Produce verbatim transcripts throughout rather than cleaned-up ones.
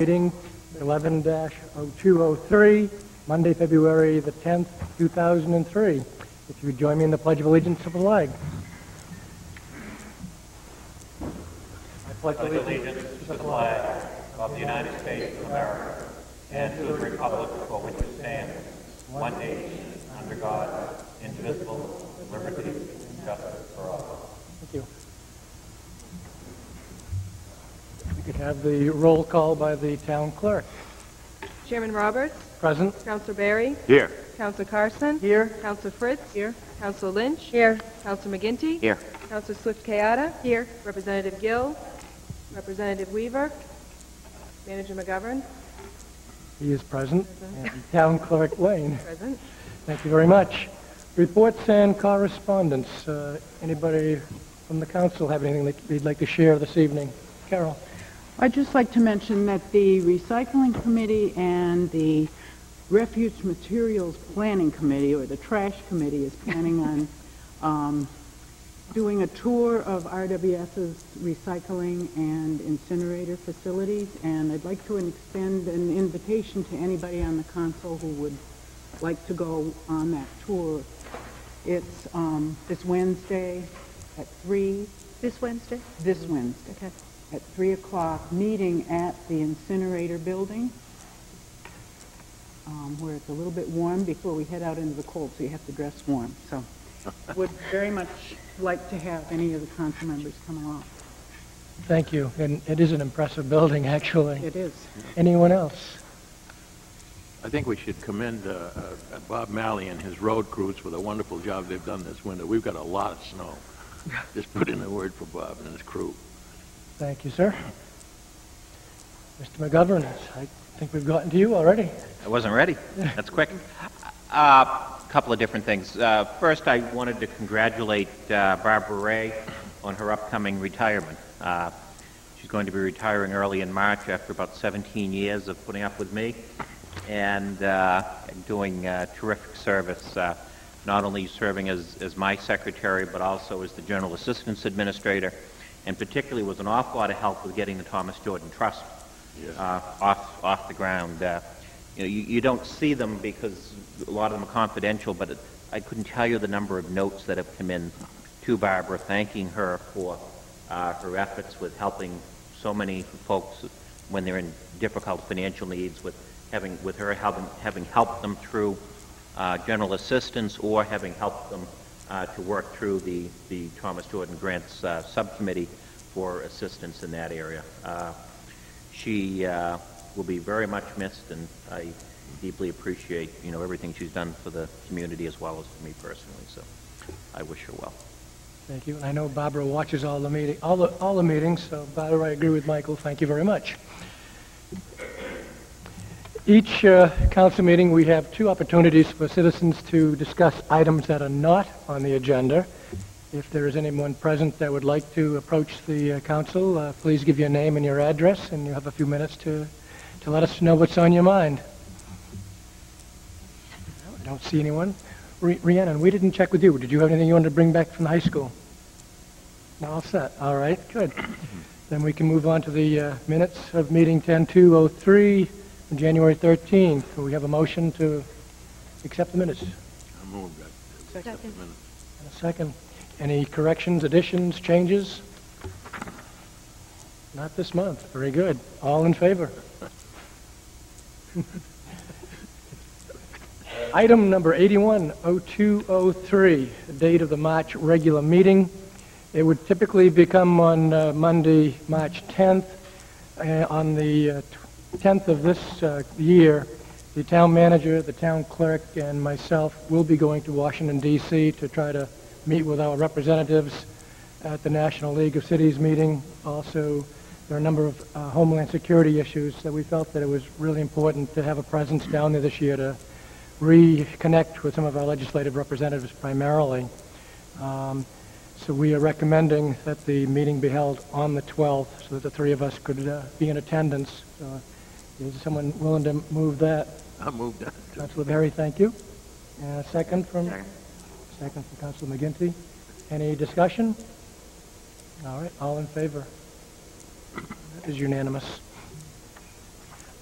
Meeting eleven dash oh two oh three, Monday, February the tenth, two thousand three. If you would join me in the Pledge of Allegiance to the flag. I pledge allegiance to the flag of the United States of America and to the republic for which it stands, one nation, under God, indivisible, with liberty and justice for all. Thank you. We could have the roll call by the town clerk. Chairman Roberts. Present. Councilor Barry. Here. Councilor Carson. Here. Councilor Fritz. Here. Councilor Lynch. Here. Councilor McGinty. Here. Councilor Swift-Kayada. Here. Representative Gill. Representative Weaver. Manager McGovern. He is present. And Town Clerk Lane. Present. Thank you very much. Reports and correspondence. Uh, anybody from the council have anything that they'd like to share this evening? Carol. I'd just like to mention that the Recycling Committee and the Refuge Materials Planning Committee, or the Trash Committee, is planning on um, doing a tour of R W S's recycling and incinerator facilities, and I'd like to extend an invitation to anybody on the council who would like to go on that tour. It's um, this Wednesday at three. This Wednesday? This Wednesday. Okay. At three o'clock, meeting at the incinerator building, um, where it's a little bit warm before we head out into the cold, so you have to dress warm. So would very much like to have any of the council members come along. Thank you. And it is an impressive building, actually. It is. Anyone else? I think we should commend uh, uh, Bob Malley and his road crews for the wonderful job they've done this winter. We've got a lot of snow. Just put in a word for Bob and his crew. Thank you, sir. Mister McGovern, I think we've gotten to you already. I wasn't ready. That's quick. A uh, couple of different things. Uh, first, I wanted to congratulate uh, Barbara Ray on her upcoming retirement. Uh, she's going to be retiring early in March after about seventeen years of putting up with me and uh, doing uh, terrific service, uh, not only serving as, as my secretary, but also as the General Assistance Administrator, and particularly was an awful lot of help with getting the Thomas Jordan Trust Yes. uh, off off the ground. Uh, you know, you, you don't see them because a lot of them are confidential, but it, I couldn't tell you the number of notes that have come in to Barbara thanking her for uh, her efforts with helping so many folks when they're in difficult financial needs, with having with her having having helped them through uh, general assistance, or having helped them uh, to work through the the Thomas Jordan Grants uh, subcommittee for assistance in that area. Uh, she uh, will be very much missed, and I deeply appreciate you know everything she's done for the community as well as for me personally. So I wish her well. Thank you. And I know Barbara watches all the meeting, all the all the meetings. So Barbara, I agree with Michael. Thank you very much. Each uh, council meeting, we have two opportunities for citizens to discuss items that are not on the agenda. If there is anyone present that would like to approach the uh, council, uh, please give your name and your address, and you have a few minutes to, to let us know what's on your mind. I don't see anyone. Rhi- Rhiannon, we didn't check with you. Did you have anything you wanted to bring back from the high school? No, all set. All right, good. Then we can move on to the uh, minutes of meeting ten two oh three from January thirteenth. We have a motion to accept the minutes. I move that. Accept the minutes. And a second. Any corrections, additions, changes? Not this month. Very good. All in favor? Item number eighty-one oh two oh three, the date of the March regular meeting. It would typically become on uh, Monday, March tenth. Uh, on the uh, tenth of this uh, year, the town manager, the town clerk, and myself will be going to Washington, D C to try to meet with our representatives at the National League of Cities meeting. Also, there are a number of uh, Homeland Security issues that we felt that it was really important to have a presence down there this year to reconnect with some of our legislative representatives primarily. Um, so we are recommending that the meeting be held on the twelfth so that the three of us could uh, be in attendance. So, is someone willing to move that? I'll move that. Councilor Berry, thank you. And a second from? Second. Second from Councilor McGinty. Any discussion? All right, all in favor? That is unanimous.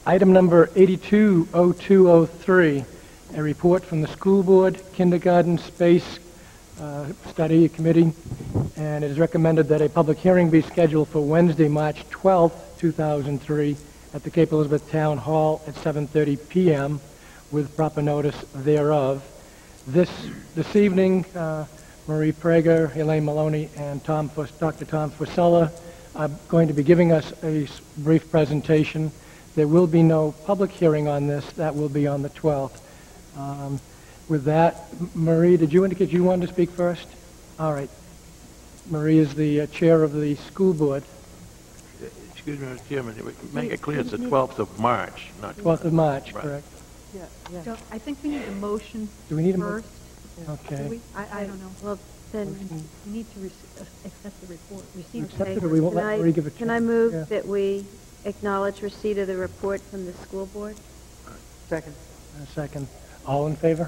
Item number eighty-two oh two oh three, a report from the School Board Kindergarten Space uh, Study Committee, and it is recommended that a public hearing be scheduled for Wednesday, March twelfth, two thousand three, at the Cape Elizabeth Town Hall at seven thirty p m with proper notice thereof. This this evening, uh, Marie Prager, Elaine Maloney, and Tom Fus- Doctor Tom Fusella are going to be giving us a s- brief presentation. There will be no public hearing on this. That will be on the twelfth. Um, with that, M- Marie, did you indicate you wanted to speak first? All right. Marie is the uh, chair of the school board. Excuse me, Mister Chairman, make it clear it's the twelfth of March, not... twelfth of March, Right. correct? Yeah, yeah. Don't- I think we need a motion Do we need a mo- first. Do Okay. we? I, I don't know. Well, then, Motion. We need to rec- uh, accept the report, receive the Accept it, or report. we won't can let Marie give I, a can I chance? move Yeah. that we acknowledge receipt of the report from the school board? Second. A second. All in favor?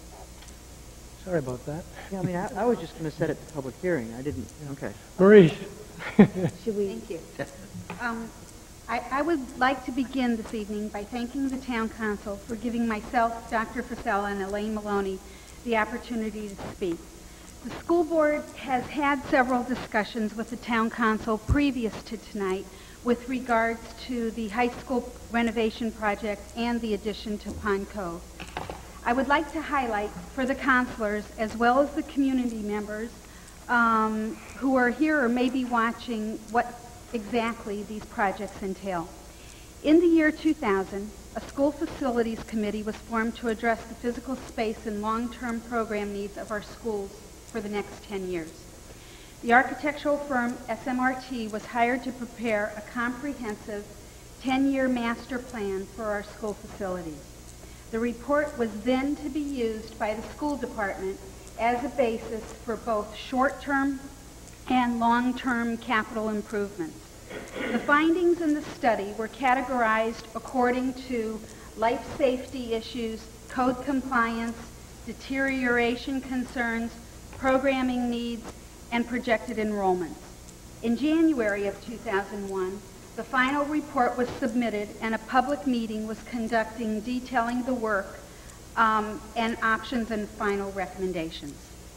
Sorry about that. Yeah, I mean, I, I was just going to set it to public hearing. I didn't, okay. Marie? Should we? Thank you. Um, I, I would like to begin this evening by thanking the Town Council for giving myself, Doctor Fusella, and Elaine Maloney the opportunity to speak. The school board has had several discussions with the Town Council previous to tonight with regards to the high school renovation project and the addition to Pond Cove. I would like to highlight for the counselors as well as the community members um, who are here or may be watching what exactly these projects entail. In the year two thousand, a school facilities committee was formed to address the physical space and long-term program needs of our schools for the next ten years. The architectural firm S M R T was hired to prepare a comprehensive ten-year master plan for our school facilities. The report was then to be used by the school department as a basis for both short-term and long-term capital improvements. The findings in the study were categorized according to life safety issues, code compliance, deterioration concerns, programming needs, and projected enrollments. In January of two thousand one, the final report was submitted and a public meeting was conducting detailing the work um, and options and final recommendations.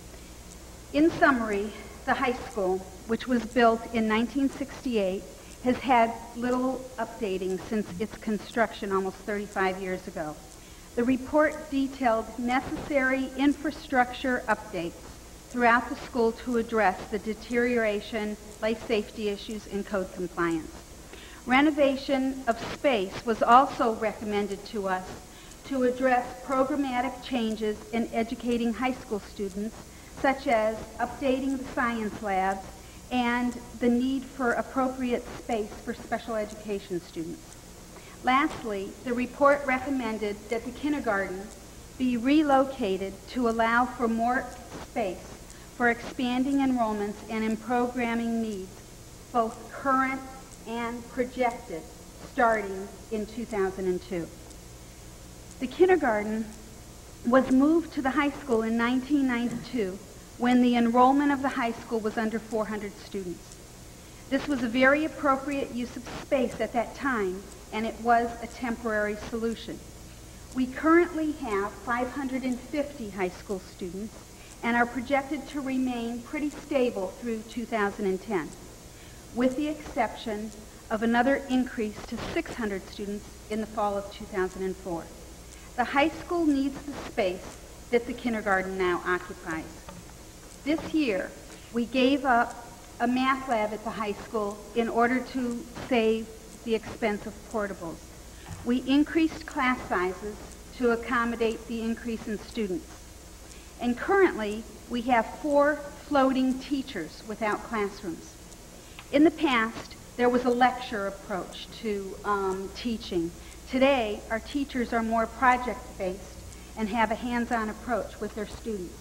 In summary, the high school, which was built in nineteen sixty-eight, has had little updating since its construction almost thirty-five years ago. The report detailed necessary infrastructure updates throughout the school to address the deterioration, life safety issues, and code compliance. Renovation of space was also recommended to us to address programmatic changes in educating high school students, such as updating the science labs and the need for appropriate space for special education students. Lastly, the report recommended that the kindergarten be relocated to allow for more space for expanding enrollments and in programming needs, both current and projected, starting in two thousand two. The kindergarten was moved to the high school in nineteen ninety-two when the enrollment of the high school was under four hundred students. This was a very appropriate use of space at that time, and it was a temporary solution. We currently have five hundred fifty high school students and are projected to remain pretty stable through two thousand ten, with the exception of another increase to six hundred students in the fall of two thousand four. The high school needs the space that the kindergarten now occupies. This year, we gave up a math lab at the high school in order to save the expense of portables. We increased class sizes to accommodate the increase in students. And currently, we have four floating teachers without classrooms. In the past, there was a lecture approach to um, teaching. Today, our teachers are more project-based and have a hands-on approach with their students.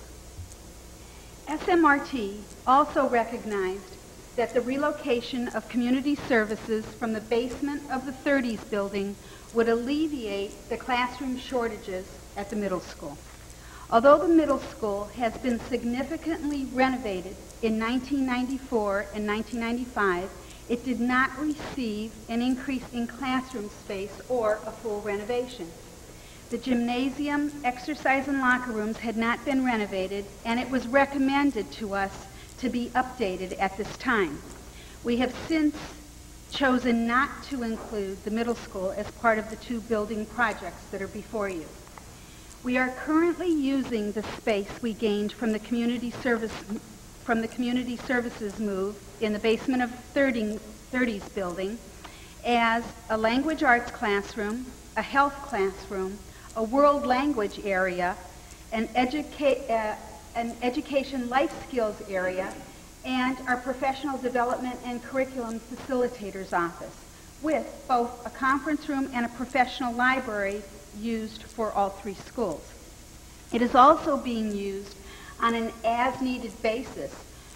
S M R T also recognized that the relocation of community services from the basement of the thirties building would alleviate the classroom shortages at the middle school. Although the middle school has been significantly renovated in nineteen ninety-four and nineteen ninety-five, It did not receive an increase in classroom space or a full renovation. The gymnasium, exercise, and locker rooms had not been renovated, and it was recommended to us to be updated at this time. We have since chosen not to include the middle school as part of the two building projects that are before you. We are currently using the space we gained from the community service from the community services move in the basement of thirties building as a language arts classroom, a health classroom, a world language area, an, educa- uh, an education life skills area, and our professional development and curriculum facilitators office, with both a conference room and a professional library used for all three schools. It is also being used on an as-needed basis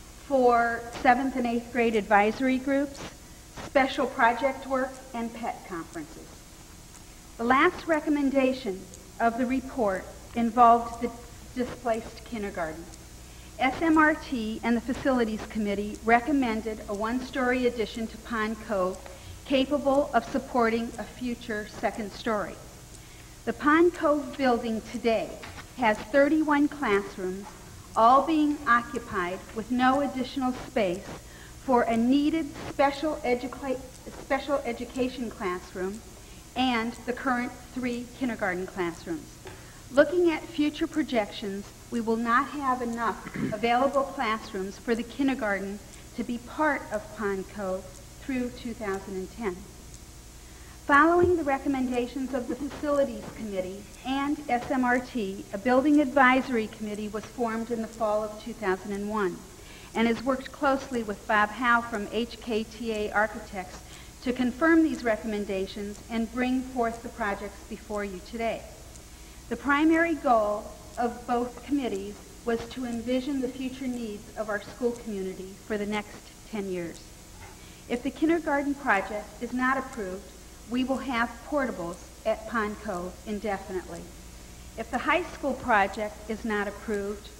for seventh and eighth grade advisory groups, special project work, and pet conferences. The last recommendation of the report involved the displaced kindergarten. S M R T and the Facilities Committee recommended a one-story addition to Pond Cove capable of supporting a future second story. The Pond Cove building today has thirty-one classrooms, all being occupied with no additional space for a needed special, educa- special education classroom and the current three kindergarten classrooms. Looking at future projections, we will not have enough available classrooms for the kindergarten to be part of Pond Cove through two thousand ten. Following the recommendations of the Facilities Committee and S M R T, a Building Advisory Committee was formed in the fall of two thousand one and has worked closely with Bob Howe from H K T A Architects to confirm these recommendations and bring forth the projects before you today. The primary goal of both committees was to envision the future needs of our school community for the next ten years. If the kindergarten project is not approved, we will have portables at Pond Cove indefinitely. If the high school project is not approved,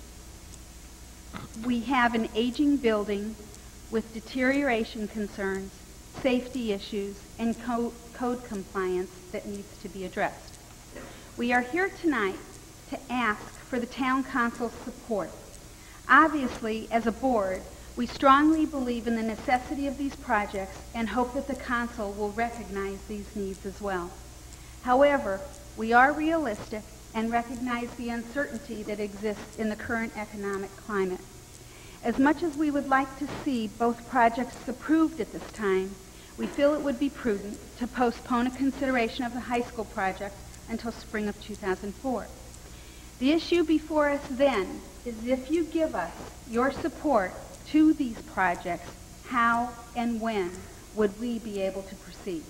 we have an aging building with deterioration concerns, safety issues, and co- code compliance that needs to be addressed. We are here tonight to ask for the town council's support. Obviously, as a board, we strongly believe in the necessity of these projects and hope that the council will recognize these needs as well. However, we are realistic and recognize the uncertainty that exists in the current economic climate. As much as we would like to see both projects approved at this time, we feel it would be prudent to postpone a consideration of the high school project until spring of two thousand four. The issue before us then is if you give us your support to these projects, how and when would we be able to proceed?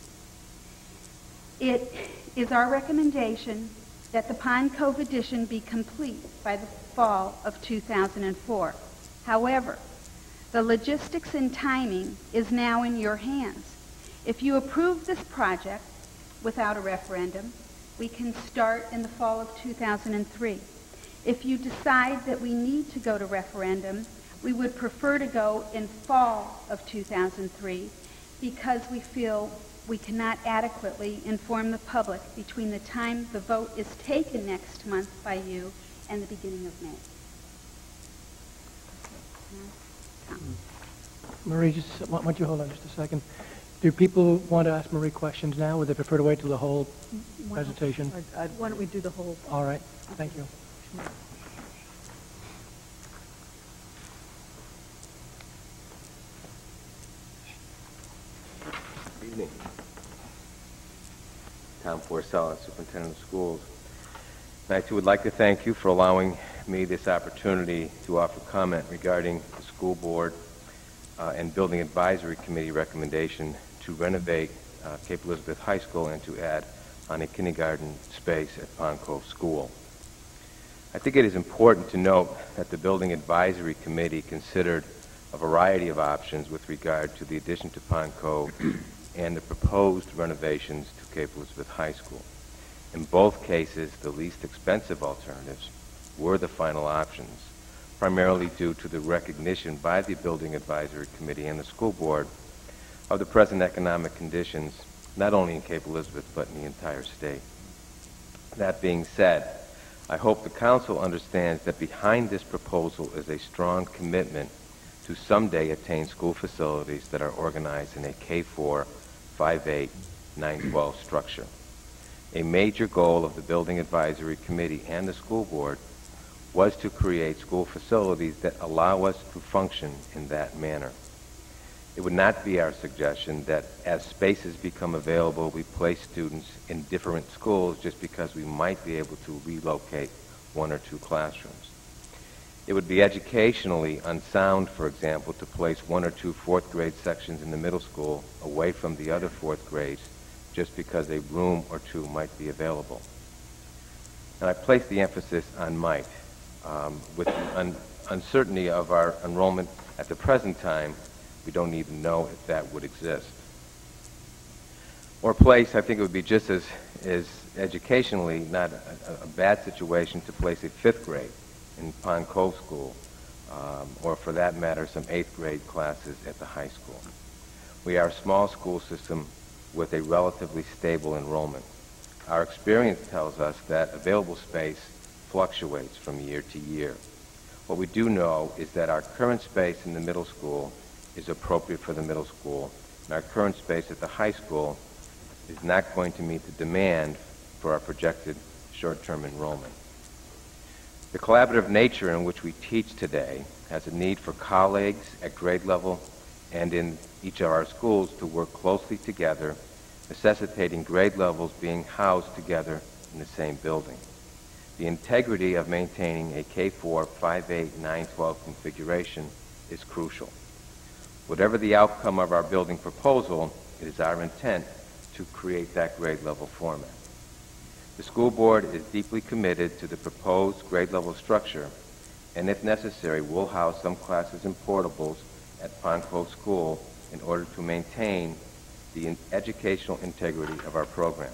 It is our recommendation that the Pond Cove addition be complete by the fall of two thousand four. However, the logistics and timing is now in your hands. If you approve this project without a referendum, we can start in the fall of two thousand three. If you decide that we need to go to referendum, we would prefer to go in fall of two thousand three because we feel we cannot adequately inform the public between the time the vote is taken next month by you and the beginning of May. Marie, just why don't you hold on just a second? Do people want to ask Marie questions now, or would they prefer to wait till the whole Why don't- presentation? I'd- I'd- Why don't we do the whole? All right, thank you. Good evening. Tom Forcella, Superintendent of Schools. And I too would like to thank you for allowing me this opportunity to offer comment regarding the school board uh, and Building Advisory Committee recommendation to renovate uh, Cape Elizabeth High School and to add on a kindergarten space at Pond Cove School. I think it is important to note that the Building Advisory Committee considered a variety of options with regard to the addition to Pond Cove and the proposed renovations to Cape Elizabeth High School. In both cases, the least expensive alternatives were the final options, primarily due to the recognition by the Building Advisory Committee and the school board of the present economic conditions, not only in Cape Elizabeth, but in the entire state. That being said, I hope the Council understands that behind this proposal is a strong commitment to someday attain school facilities that are organized in a K four, five eight, nine twelve structure. A major goal of the Building Advisory Committee and the school board was to create school facilities that allow us to function in that manner. It would not be our suggestion that as spaces become available, we place students in different schools just because we might be able to relocate one or two classrooms. It would be educationally unsound, for example, to place one or two fourth grade sections in the middle school away from the other fourth grades just because a room or two might be available. And I place the emphasis on might. Um, with the un uncertainty of our enrollment at the present time, we don't even know if that would exist. Or place, I think it would be just as, as educationally not a, a bad situation to place a fifth grade in Pond Cove School, um, or for that matter, some eighth grade classes at the high school. We are a small school system with a relatively stable enrollment. Our experience tells us that available space fluctuates from year to year. What we do know is that our current space in the middle school is appropriate for the middle school, and our current space at the high school is not going to meet the demand for our projected short-term enrollment. The collaborative nature in which we teach today has a need for colleagues at grade level and in each of our schools to work closely together, necessitating grade levels being housed together in the same building. The integrity of maintaining a K four, five eight, nine twelve configuration is crucial. Whatever the outcome of our building proposal, it is our intent to create that grade level format. The school board is deeply committed to the proposed grade level structure, and if necessary, will house some classes in portables at Pond Cove School in order to maintain the educational integrity of our program.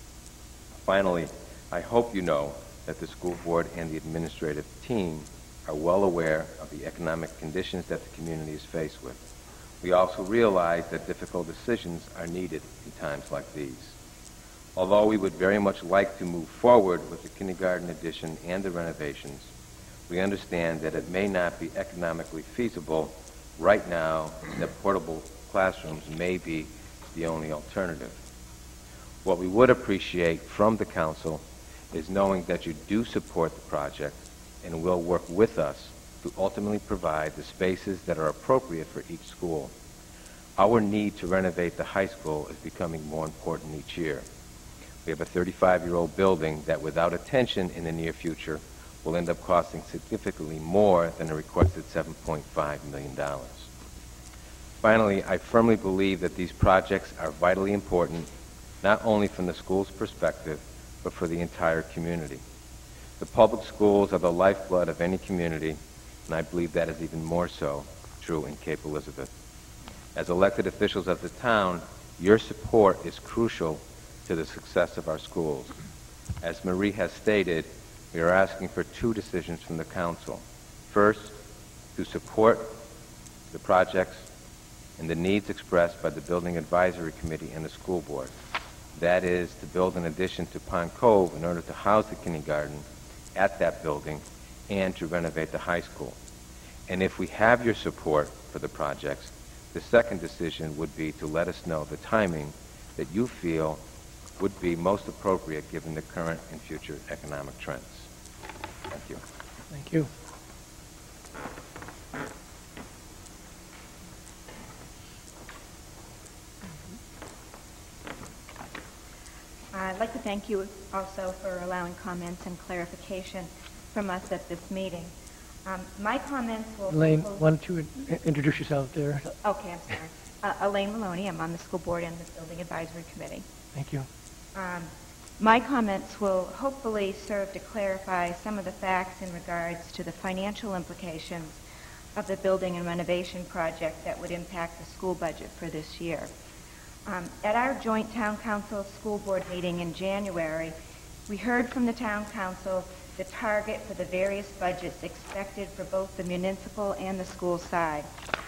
Finally, I hope you know that the school board and the administrative team are well aware of the economic conditions that the community is faced with. We also realize that difficult decisions are needed in times like these. Although we would very much like to move forward with the kindergarten addition and the renovations, we understand that it may not be economically feasible right now, and that portable classrooms may be the only alternative. What we would appreciate from the council is knowing that you do support the project and will work with us to ultimately provide the spaces that are appropriate for each school. Our need to renovate the high school is becoming more important each year. We have a thirty-five-year-old building that without attention in the near future will end up costing significantly more than the requested seven point five million dollars. Finally, I firmly believe that these projects are vitally important, not only from the school's perspective, but for the entire community. The public schools are the lifeblood of any community, and I believe that is even more so true in Cape Elizabeth. As elected officials of the town, your support is crucial to the success of our schools. As Marie has stated, we are asking for two decisions from the council. First, to support the projects and the needs expressed by the Building Advisory Committee and the school board. That is, to build an addition to Pond Cove in order to house the kindergarten at that building and to renovate the high school. And if we have your support for the projects, the second decision would be to let us know the timing that you feel would be most appropriate given the current and future economic trends. Thank you. Thank you. I'd like to thank you also for allowing comments and clarification from us at this meeting. Um, my comments will... Elaine, why don't you in- introduce yourself there? Okay, I'm sorry. Uh, Elaine Maloney. I'm on the school board and the Building Advisory Committee. Thank you. Um, my comments will hopefully serve to clarify some of the facts in regards to the financial implications of the building and renovation project that would impact the school budget for this year. Um, at our joint town council school board meeting in January, we heard from the town council the target for the various budgets expected for both the municipal and the school side.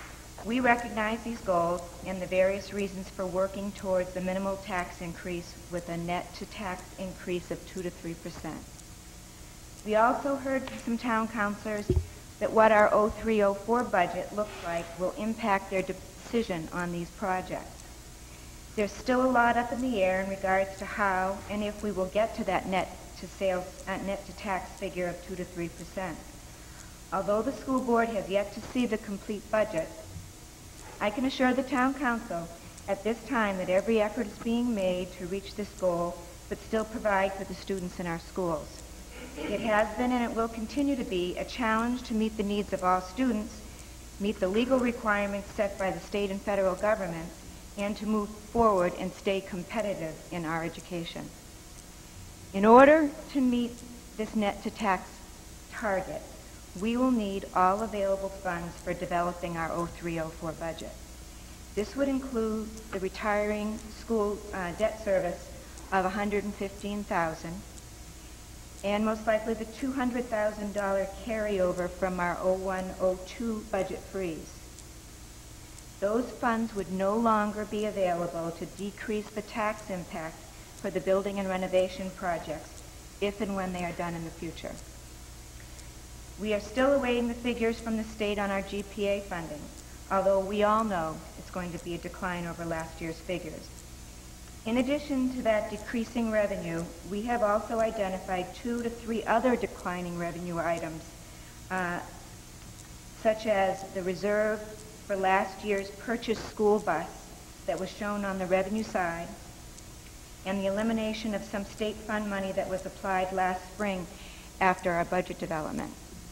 We recognize these goals and the various reasons for working towards the minimal tax increase with a net-to-tax increase of two to three percent. We also heard from some town councilors that what our oh three oh four budget looks like will impact their decision on these projects. There's still a lot up in the air in regards to how and if we will get to that net to sales, uh, net to tax figure of two to three percent. Although the school board has yet to see the complete budget, I can assure the town council at this time that every effort is being made to reach this goal, but still provide for the students in our schools. It has been and it will continue to be a challenge to meet the needs of all students, meet the legal requirements set by the state and federal governments, and to move forward and stay competitive in our education. In order to meet this net-to-tax target, we will need all available funds for developing our oh three oh four budget. This would include the retiring school uh, debt service of one hundred fifteen thousand dollars and most likely the two hundred thousand dollars carryover from our oh one oh two budget freeze. Those funds would no longer be available to decrease the tax impact for the building and renovation projects if and when they are done in the future. We are still awaiting the figures from the state on our G P A funding, although we all know it's going to be a decline over last year's figures. In addition to that decreasing revenue, we have also identified two to three other declining revenue items, uh, such as the reserve for last year's purchased school bus that was shown on the revenue side, and the elimination of some state fund money that was applied last spring after our budget development.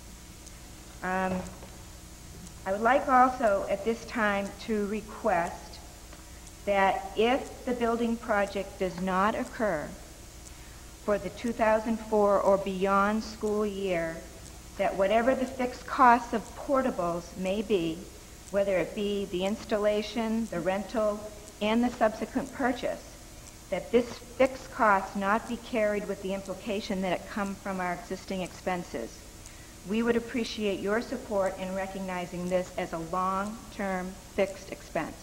Um, I would like also at this time to request that if the building project does not occur for the two thousand four or beyond school year, that whatever the fixed costs of portables may be, whether it be the installation, the rental, and the subsequent purchase, that this fixed cost not be carried with the implication that it come from our existing expenses. We would appreciate your support in recognizing this as a long-term fixed expense.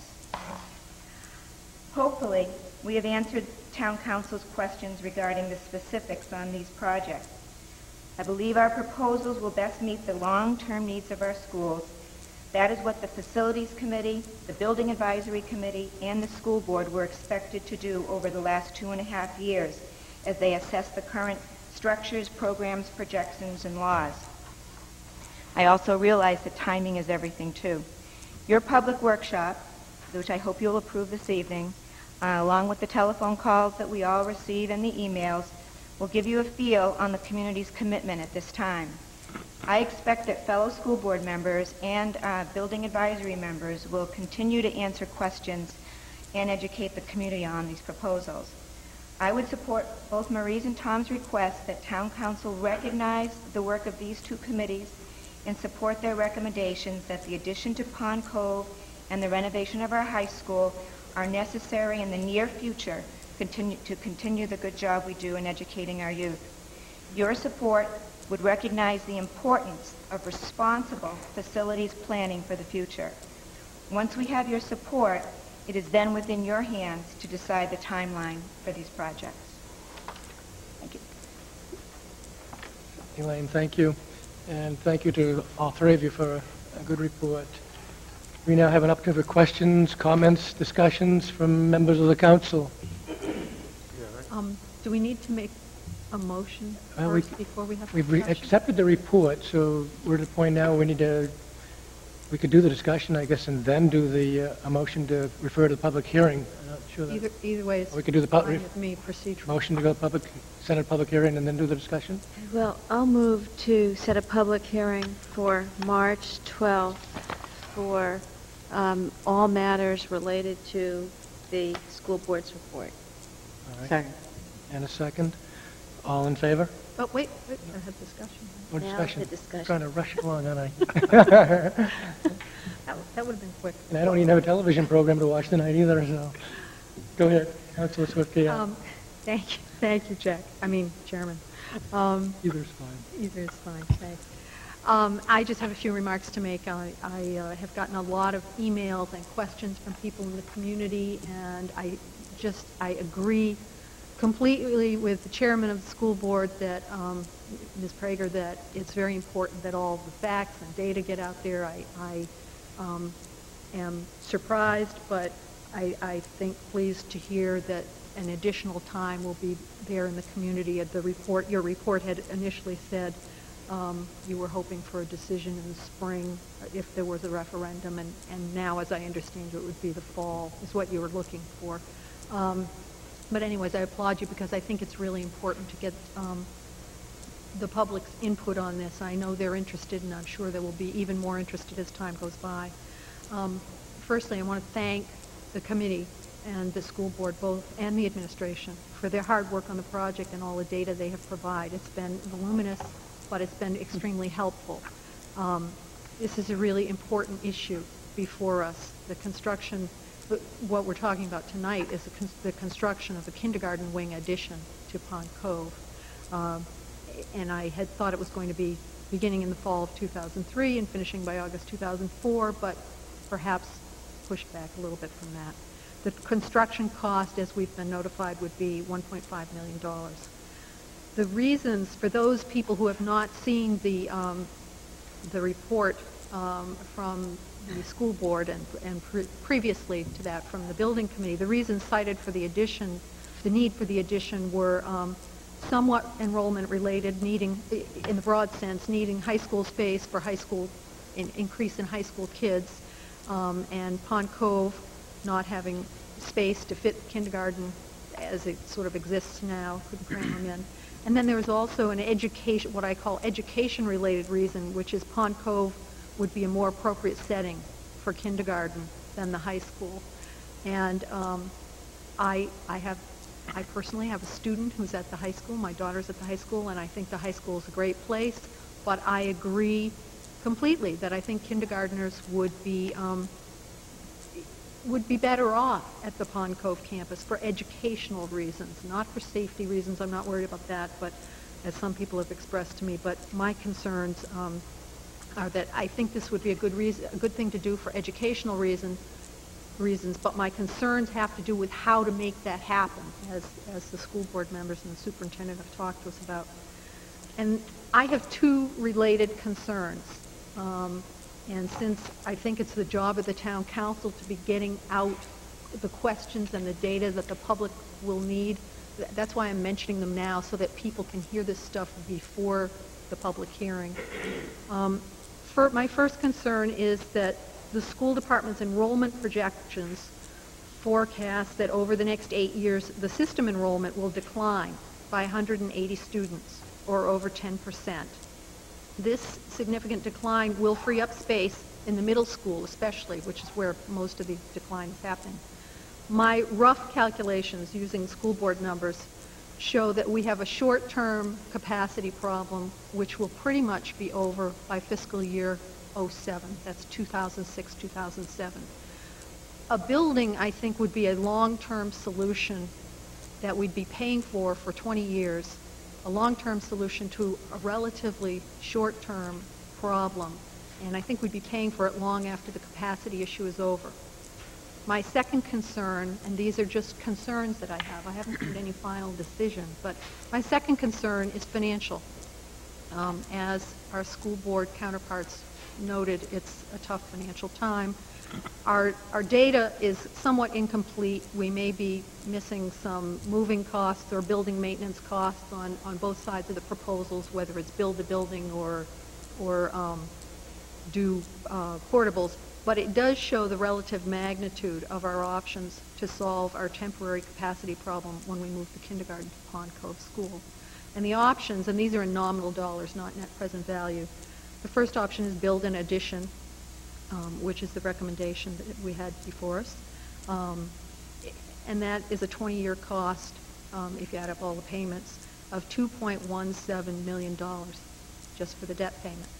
Hopefully, we have answered Town Council's questions regarding the specifics on these projects. I believe our proposals will best meet the long-term needs of our schools. That is what the Facilities Committee, the Building Advisory Committee, and the School Board were expected to do over the last two and a half years as they assess the current structures, programs, projections, and laws. I also realize that timing is everything, too. Your public workshop, which I hope you'll approve this evening, uh, along with the telephone calls that we all receive and the emails, will give you a feel on the community's commitment at this time. I expect that fellow school board members and uh, building advisory members will continue to answer questions and educate the community on these proposals. I would support both Marie's and Tom's request that Town Council recognize the work of these two committees and support their recommendations that the addition to Pond Cove and the renovation of our high school are necessary in the near future continue, to continue the good job we do in educating our youth. Your support would recognize the importance of responsible facilities planning for the future. Once we have your support, it is then within your hands to decide the timeline for these projects. Thank you. Elaine, thank you. And thank you to all three of you for a, a good report. We now have an opportunity for questions, comments, discussions from members of the council. Um, do we need to make a motion Well, we- first before we have We've re- discussion? accepted the report, so we're at the point now we need to, we could do the discussion, I guess, and then do the, uh, a motion to refer to the public hearing. I'm not sure that, Either, either way, it's we could do the pub- fine with me procedurally. motion to go to public, Senate public hearing and then do the discussion? Well, I'll move to set a public hearing for March twelfth for um, all matters related to the school board's report. All right. Second. And a second? All in favor? Oh, wait, wait, I had discussion. No Now discussion? the discussion. Trying to rush along, aren't I? That, that would have been quick. And I don't even have a television program to watch tonight either, so. Go ahead, Councilor Swift. Yeah. Um, thank you, thank you, Jack. I mean, Chairman. Um, Either's fine. Either is fine, thanks. Um, I just have a few remarks to make. I, I uh, have gotten a lot of emails and questions from people in the community, and I just, I agree completely with the chairman of the school board that, um, Miz Prager, that it's very important that all the facts and data get out there. I, I um, am surprised, but I, I think pleased to hear that an additional time will be there in the community. The report, your report had initially said um, you were hoping for a decision in the spring if there was a referendum, and, and now, as I understand it, would be the fall is what you were looking for. Um, but anyways, I applaud you because I think it's really important to get um, the public's input on this. I know they're interested, and I'm sure they will be even more interested as time goes by. Um, firstly, I want to thank the committee and the school board both, and the administration, for their hard work on the project and all the data they have provided. It's been voluminous, but it's been extremely helpful. Um, this is a really important issue before us. The construction, what we're talking about tonight is the, con the construction of a kindergarten wing addition to Pond Cove. Um, and I had thought it was going to be beginning in the fall of two thousand three and finishing by August two thousand four, but perhaps pushed back a little bit from that. The construction cost, as we've been notified, would be one point five million dollars. The reasons for those people who have not seen the, um, the report um, from the school board and, and pre previously to that from the building committee, the reasons cited for the addition, the need for the addition were um, somewhat enrollment related, needing, in the broad sense, needing high school space for high school, in, increase in high school kids, um, and Pond Cove not having space to fit kindergarten as it sort of exists now, couldn't cram them in. And then there was also an education, what I call education-related reason, which is Pond Cove would be a more appropriate setting for kindergarten than the high school. And um, I, I have, I personally have a student who's at the high school. My daughter's at the high school, and I think the high school is a great place. But I agree completely that I think kindergartners would be um, would be better off at the Pond Cove campus for educational reasons, not for safety reasons. I'm not worried about that, but as some people have expressed to me. But my concerns um, are that I think this would be a good reason, a good thing to do for educational reason, reasons. But my concerns have to do with how to make that happen, as as the school board members and the superintendent have talked to us about. And I have two related concerns. Um, And since I think it's the job of the town council to be getting out the questions and the data that the public will need, th that's why I'm mentioning them now, so that people can hear this stuff before the public hearing. Um, for, my first concern is that the school department's enrollment projections forecast that over the next eight years, the system enrollment will decline by one hundred eighty students, or over ten percent. This significant decline will free up space in the middle school especially, which is where most of the decline is happening. My rough calculations using school board numbers show that we have a short-term capacity problem which will pretty much be over by fiscal year oh seven. That's two thousand six, two thousand seven. A building, I think, would be a long-term solution that we'd be paying for for twenty years. A long-term solution to a relatively short-term problem, and I think we'd be paying for it long after the capacity issue is over. My second concern, and these are just concerns that I have, I haven't made any final decision, but my second concern is financial. Um, as our school board counterparts noted, it's a tough financial time. Our, our data is somewhat incomplete. We may be missing some moving costs or building maintenance costs on, on both sides of the proposals, whether it's build a building or, or um, do uh, portables. But it does show the relative magnitude of our options to solve our temporary capacity problem when we move the kindergarten to Pond Cove School. And the options, and these are in nominal dollars, not net present value. The first option is build an addition, Um, which is the recommendation that we had before us. Um, and that is a twenty-year cost, um, if you add up all the payments, of two point one seven million dollars just for the debt payment.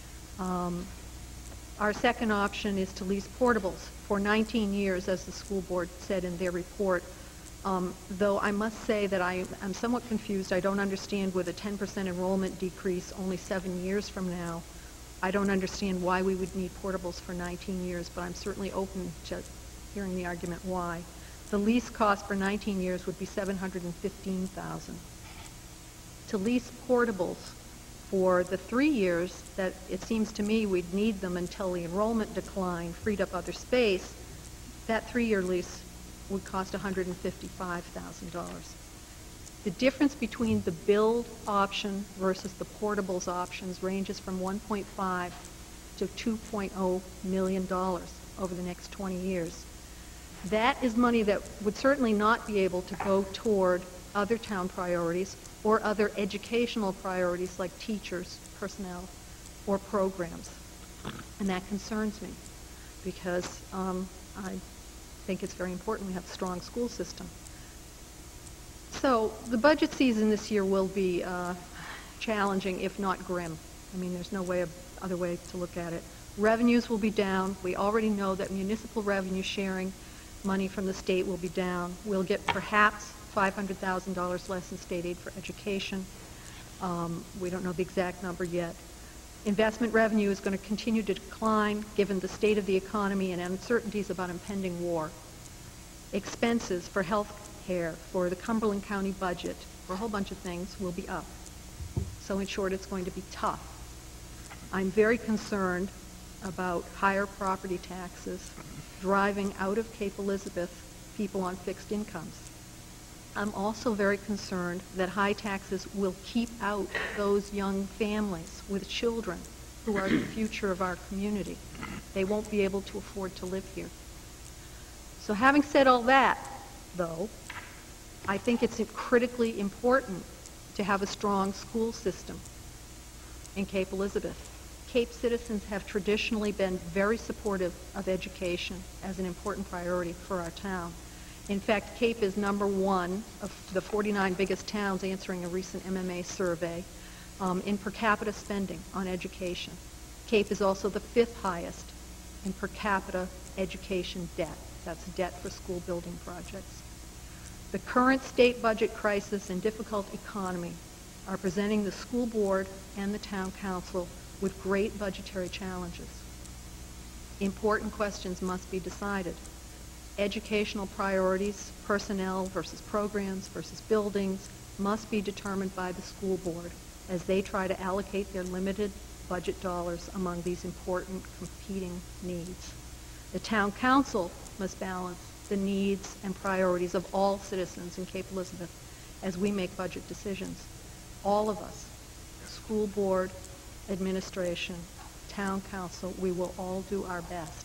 Um, our second option is to lease portables for nineteen years, as the school board said in their report. Um, though I must say that I, I'm somewhat confused. I don't understand with a ten percent enrollment decrease only seven years from now, I don't understand why we would need portables for nineteen years, but I'm certainly open to hearing the argument why. The lease cost for nineteen years would be seven hundred fifteen thousand dollars. To lease portables for the three years that it seems to me we'd need them until the enrollment decline freed up other space, that three-year lease would cost one hundred fifty-five thousand dollars. The difference between the build option versus the portables options ranges from one point five to two point oh million dollars over the next twenty years. That is money that would certainly not be able to go toward other town priorities or other educational priorities like teachers, personnel, or programs. And that concerns me because um, I think it's very important we have a strong school system. So the budget season this year will be uh, challenging, if not grim. I mean, there's no way of, other way to look at it. Revenues will be down. We already know that municipal revenue sharing money from the state will be down. We'll get perhaps five hundred thousand dollars less in state aid for education. Um, we don't know the exact number yet. Investment revenue is going to continue to decline given the state of the economy and uncertainties about impending war. Expenses for health care, for the Cumberland County budget, for a whole bunch of things, will be up. So in short, it's going to be tough. I'm very concerned about higher property taxes driving out of Cape Elizabeth people on fixed incomes. I'm also very concerned that high taxes will keep out those young families with children who are the future of our community. They won't be able to afford to live here. So having said all that, though, I think it's critically important to have a strong school system in Cape Elizabeth. Cape citizens have traditionally been very supportive of education as an important priority for our town. In fact, Cape is number one of the forty-nine biggest towns answering a recent M M A survey um, in per capita spending on education. Cape is also the fifth highest in per capita education debt. That's debt for school building projects. The current state budget crisis and difficult economy are presenting the school board and the town council with great budgetary challenges. Important questions must be decided. Educational priorities, personnel versus programs versus buildings, must be determined by the school board as they try to allocate their limited budget dollars among these important competing needs. The town council must balance the needs and priorities of all citizens in Cape Elizabeth as we make budget decisions. All of us, school board, administration, town council, we will all do our best.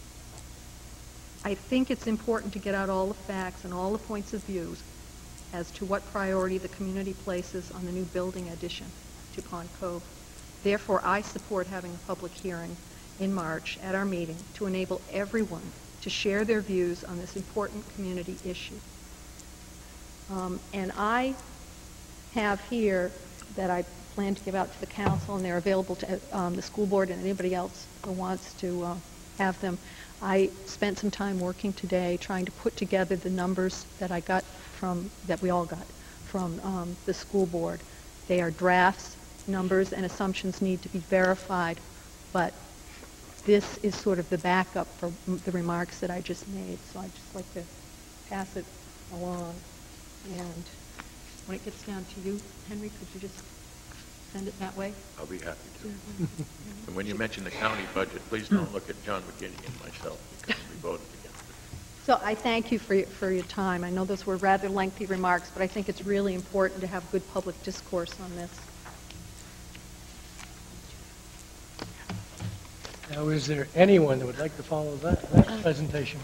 I think it's important to get out all the facts and all the points of view as to what priority the community places on the new building addition to Pond Cove. Therefore, I support having a public hearing in March at our meeting to enable everyone to share their views on this important community issue. Um, and I have here that I plan to give out to the council, and they're available to um, the school board and anybody else who wants to uh, have them. I spent some time working today trying to put together the numbers that I got from, that we all got from um, the school board. They are drafts, numbers and assumptions need to be verified, but this is sort of the backup for the remarks that I just made. So I'd just like to pass it along. And when it gets down to you, Henry, could you just send it that way? I'll be happy to. And when you mention the county budget, please don't look at John McGinney and myself because we voted against it. So I thank you for, for your time. I know those were rather lengthy remarks, but I think it's really important to have good public discourse on this. Now, is there anyone that would like to follow that, that presentation?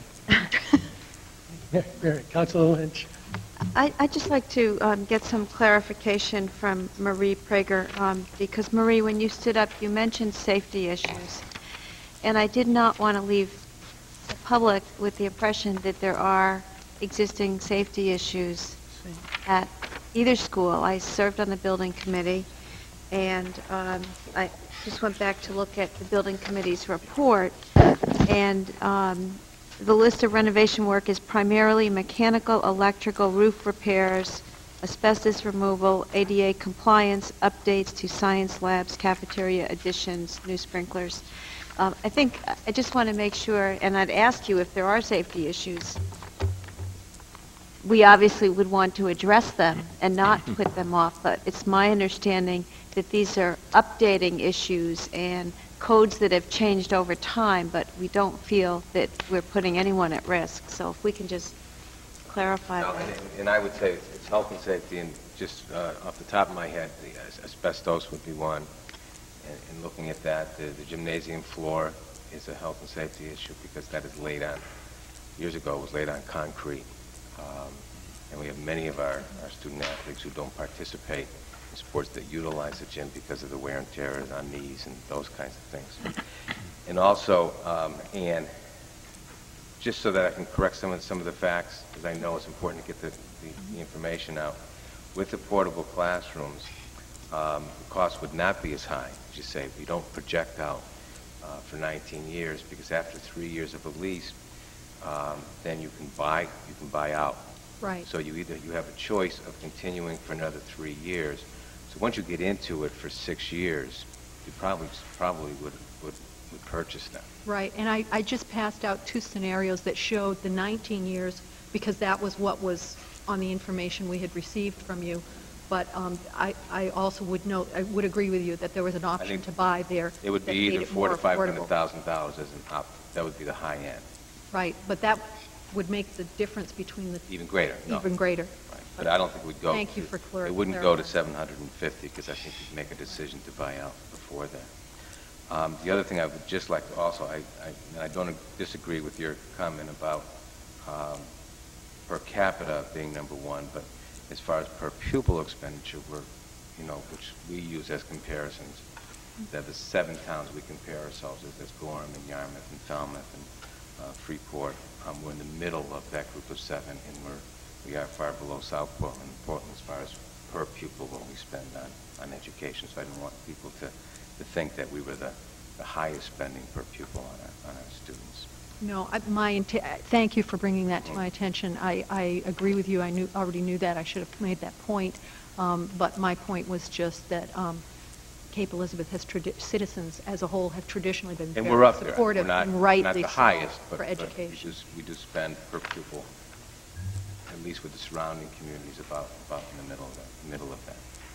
Councilor Lynch. I, I'd just like to um, get some clarification from Marie Prager, um, because Marie, when you stood up, you mentioned safety issues. And I did not want to leave the public with the impression that there are existing safety issues at either school. I served on the building committee, and um, I just went back to look at the building committee's report, and um, the list of renovation work is primarily mechanical, electrical, roof repairs, asbestos removal, A D A compliance, updates to science labs, cafeteria additions, new sprinklers. Um, I think, I just want to make sure, and I'd ask you if there are safety issues, we obviously would want to address them and not put them off, but it's my understanding that these are updating issues and codes that have changed over time, but we don't feel that we're putting anyone at risk. So if we can just clarify No, that. and, and I would say it's, it's health and safety, and just uh, off the top of my head, the as- asbestos would be one. And, and looking at that, the, the gymnasium floor is a health and safety issue because that is laid on, years ago it was laid on concrete. Um, and we have many of our, our student athletes who don't participate in sports that utilize the gym because of the wear and tear on knees and those kinds of things. And also, um, and just so that I can correct some of, some of the facts, because I know it's important to get the, the, the information out, with the portable classrooms, um, the cost would not be as high, as you say. We don't project out uh, for nineteen years, because after three years of a lease, um, then you can buy, you can buy out. Right. So you either, you have a choice of continuing for another three years. So once you get into it for six years, you probably, probably would, would, would purchase them. Right, and I, I just passed out two scenarios that showed the nineteen years, because that was what was on the information we had received from you. But um, I, I also would note, I would agree with you that there was an option think to buy there. It would that be made either it four more to five hundred affordable. thousand dollars as an op, that would be the high end. Right, but that would make the difference between the... Even greater, no. Even greater. Right. But I don't think we'd go. Thank you for clar- It wouldn't go to clarifying. seven hundred fifty, because I think you'd make a decision to buy out before that. Um, the other thing I would just like to also, I, I, and I don't disagree with your comment about um, per capita being number one, but as far as per pupil expenditure, we're, you know, which we use as comparisons, that the seven towns we compare ourselves with, as Gorham and Yarmouth and Falmouth and uh, Freeport, um, we're in the middle of that group of seven, and we're, we are far below South Portland and Portland as far as per pupil what we spend on, on education. So I didn't want people to, to think that we were the, the highest spending per pupil on our, on our students. No, I- my, int- thank you for bringing that to my attention. I, I agree with you. I knew, already knew that. I should have made that point. Um, But my point was just that um, Cape Elizabeth has, tradi- citizens as a whole have traditionally been And very we're up there. supportive We're not, and rightly not the so highest, but, for but we, education. just, we do spend per pupil, at least with the surrounding communities, about, about in the middle of that, middle of that.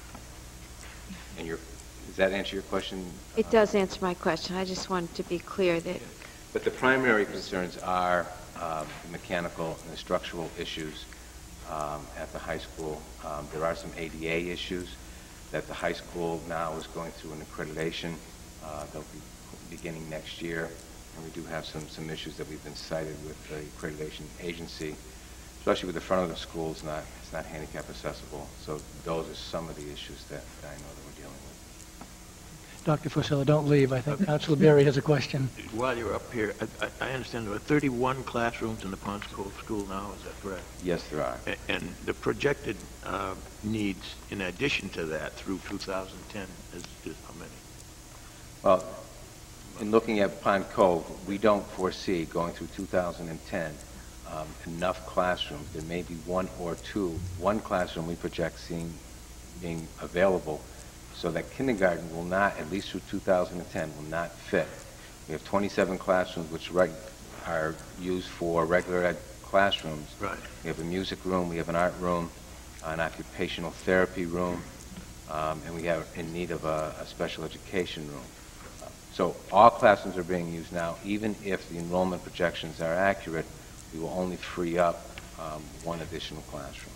And your, does that answer your question? It does answer my question. I just wanted to be clear that But the primary concerns are um, the mechanical and the structural issues um, at the high school. Um, there are some A D A issues that the high school now is going through an accreditation. Uh, they'll be beginning next year, and we do have some, some issues that we've been cited with the accreditation agency, especially with the front of the school. It's not, it's not handicap accessible. So those are some of the issues that, that I know that we're dealing with. Doctor Fusella, don't leave. I think Councilor Berry has a question. While you're up here, I, I I understand there are thirty-one classrooms in the Pond School School now, is that correct? Yes, there are. A- And the projected uh, needs in addition to that through two thousand ten is, is how many? Well, in looking at Pond Cove, we don't foresee going through two thousand ten um, enough classrooms. There may be one or two. One classroom we project seeing being available, so that kindergarten will not, at least through two thousand ten, will not fit. We have twenty-seven classrooms which right, are used for regular ed classrooms. Right. We have a music room, we have an art room, an occupational therapy room, um, and we have in need of a, a special education room. So all classrooms are being used now. Even if the enrollment projections are accurate, we will only free up um, one additional classroom.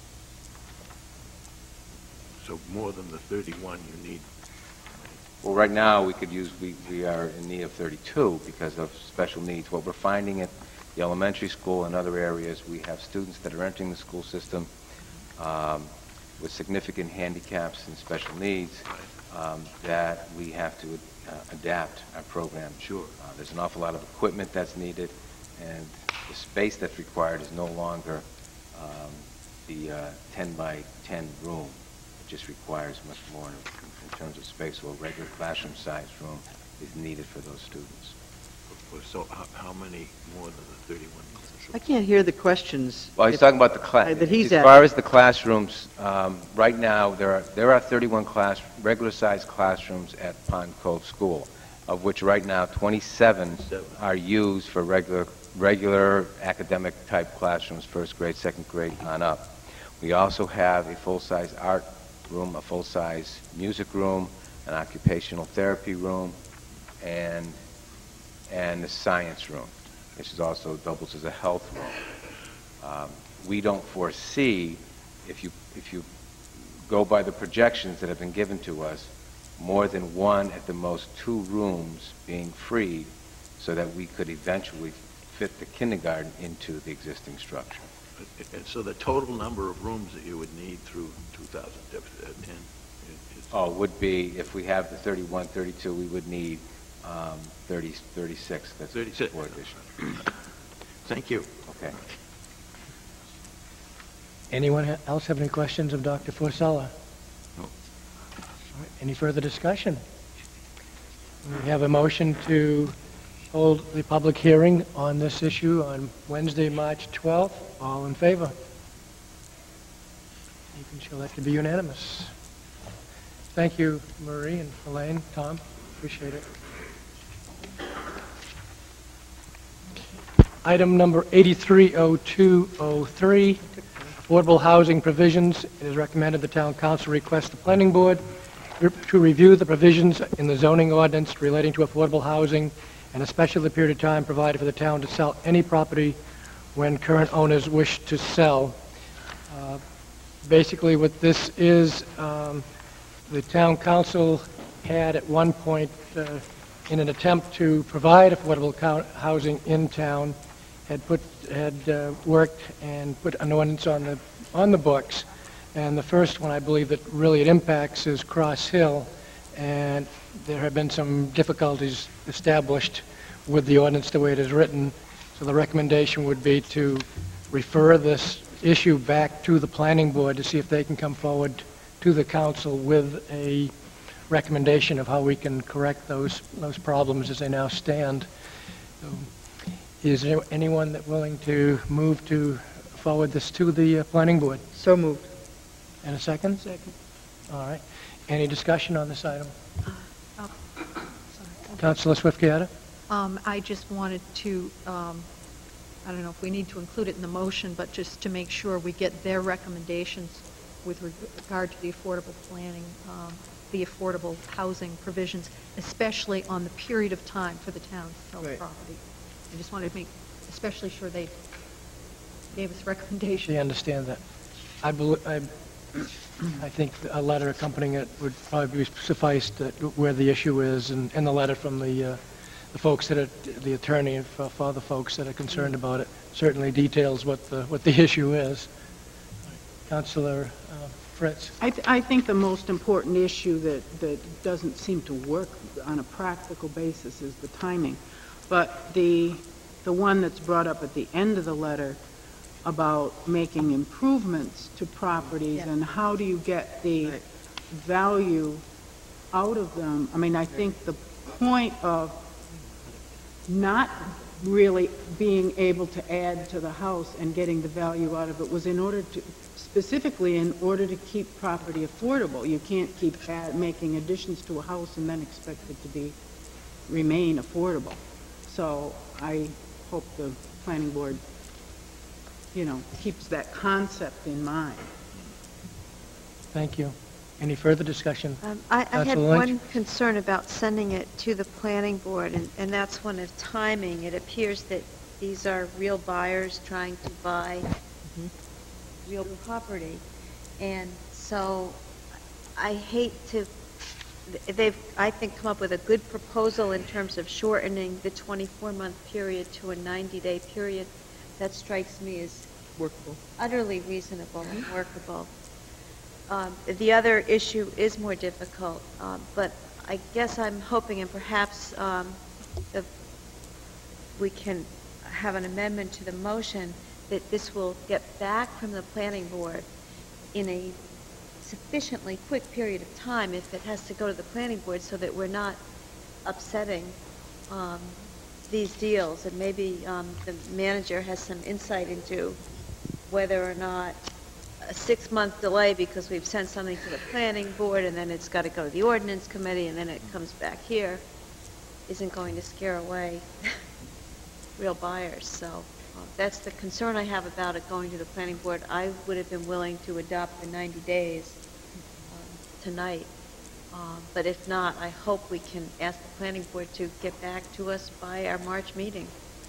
So more than the thirty-one you need. Well, right now, we could use, we, we are in need of thirty-two because of special needs. What we're finding at the elementary school and other areas, we have students that are entering the school system um, with significant handicaps and special needs um, that we have to uh, adapt our program. Sure. Uh, there's an awful lot of equipment that's needed, and the space that's required is no longer um, the uh, ten by ten room. It just requires much more in, in terms of space. So a regular classroom size room is needed for those students. Well, So how, how many more than the thirty-one? I can't hear the questions. Well, he's if- talking about the class. uh, that he's As at. far as the classrooms, um, right now, there are, there are thirty-one class, regular-sized classrooms at Pond Cove School, of which right now twenty-seven Seven. are used for regular, regular academic-type classrooms, first grade, second grade on up. We also have a full-size art room, a full-size music room, an occupational therapy room, and, and a science room, which is also doubles as a health room. Um, we don't foresee, if you, if you go by the projections that have been given to us, more than one, at the most two rooms being freed so that we could eventually fit the kindergarten into the existing structure. And so the total number of rooms that you would need through two thousand ten is... Oh, would be, if we have the thirty-one, thirty-two, we would need um, thirty, thirty-six. That's thirty-six. four additional. Thank you. Okay. Anyone ha- else have any questions of Doctor Forcella? No. All right, any further discussion? We have a motion to hold the public hearing on this issue on Wednesday, March twelfth. All in favor? You can show that to be unanimous. Thank you, Marie and Elaine, Tom. Appreciate it. Item number eighty-three oh two oh three, affordable housing provisions. It is recommended the town council request the planning board re- to review the provisions in the zoning ordinance relating to affordable housing and especially the period of time provided for the town to sell any property when current owners wish to sell. Uh, Basically, what this is, um, the town council had at one point, uh, in an attempt to provide affordable cou- housing in town, had put, had uh, worked and put an ordinance on the, on the books. And the first one, I believe, that really it impacts is Cross Hill. And there have been some difficulties established with the ordinance the way it is written. So the recommendation would be to refer this issue back to the planning board to see if they can come forward to the council with a recommendation of how we can correct those, those problems as they now stand. So, is there anyone that willing to move to forward this to the uh, planning board? So moved. And a second? Second. All right. Any discussion on this item? Uh, oh, sorry. Councilor Swift-Chiara? Um, I just wanted to, um, I don't know if we need to include it in the motion, but just to make sure we get their recommendations with regard to the affordable planning, um, the affordable housing provisions, especially on the period of time for the town to sell the Right. property. I just wanted to make especially sure they gave us recommendations. They understand that. I, bel- I, I think a letter accompanying it would probably suffice that where the issue is, and, and the letter from the, uh, the folks that are, the attorney for, for the folks that are concerned about it certainly details what the, what the issue is. Councilor uh, Fritz? I, th- I think the most important issue that, that doesn't seem to work on a practical basis is the timing. But the, the one that's brought up at the end of the letter about making improvements to properties Yeah. and how do you get the Right. value out of them. I mean, I think the point of not really being able to add to the house and getting the value out of it was in order to, specifically in order to keep property affordable. You can't keep add, making additions to a house and then expect it to be, remain affordable. So I hope the planning board, you know, keeps that concept in mind. Thank you. Any further discussion? Um, I, I had Councilor Lynch? one concern about sending it to the planning board, and, and that's one of timing. It appears that these are real buyers trying to buy real property. And so I hate to, they've, I think, come up with a good proposal in terms of shortening the twenty-four month period to a ninety day period. That strikes me as Workable. utterly reasonable and workable. Um, The other issue is more difficult, um, but I guess I'm hoping, and perhaps um, if we can have an amendment to the motion, that this will get back from the planning board in a sufficiently quick period of time if it has to go to the planning board, so that we're not upsetting um, these deals, and maybe um, the manager has some insight into whether or not a six-month delay because we've sent something to the planning board and then it's got to go to the ordinance committee and then it comes back here isn't going to scare away real buyers. So uh, that's the concern I have about it going to the planning board. I would have been willing to adopt the ninety days um, tonight. Um, but if not, I hope we can ask the planning board to get back to us by our March meeting.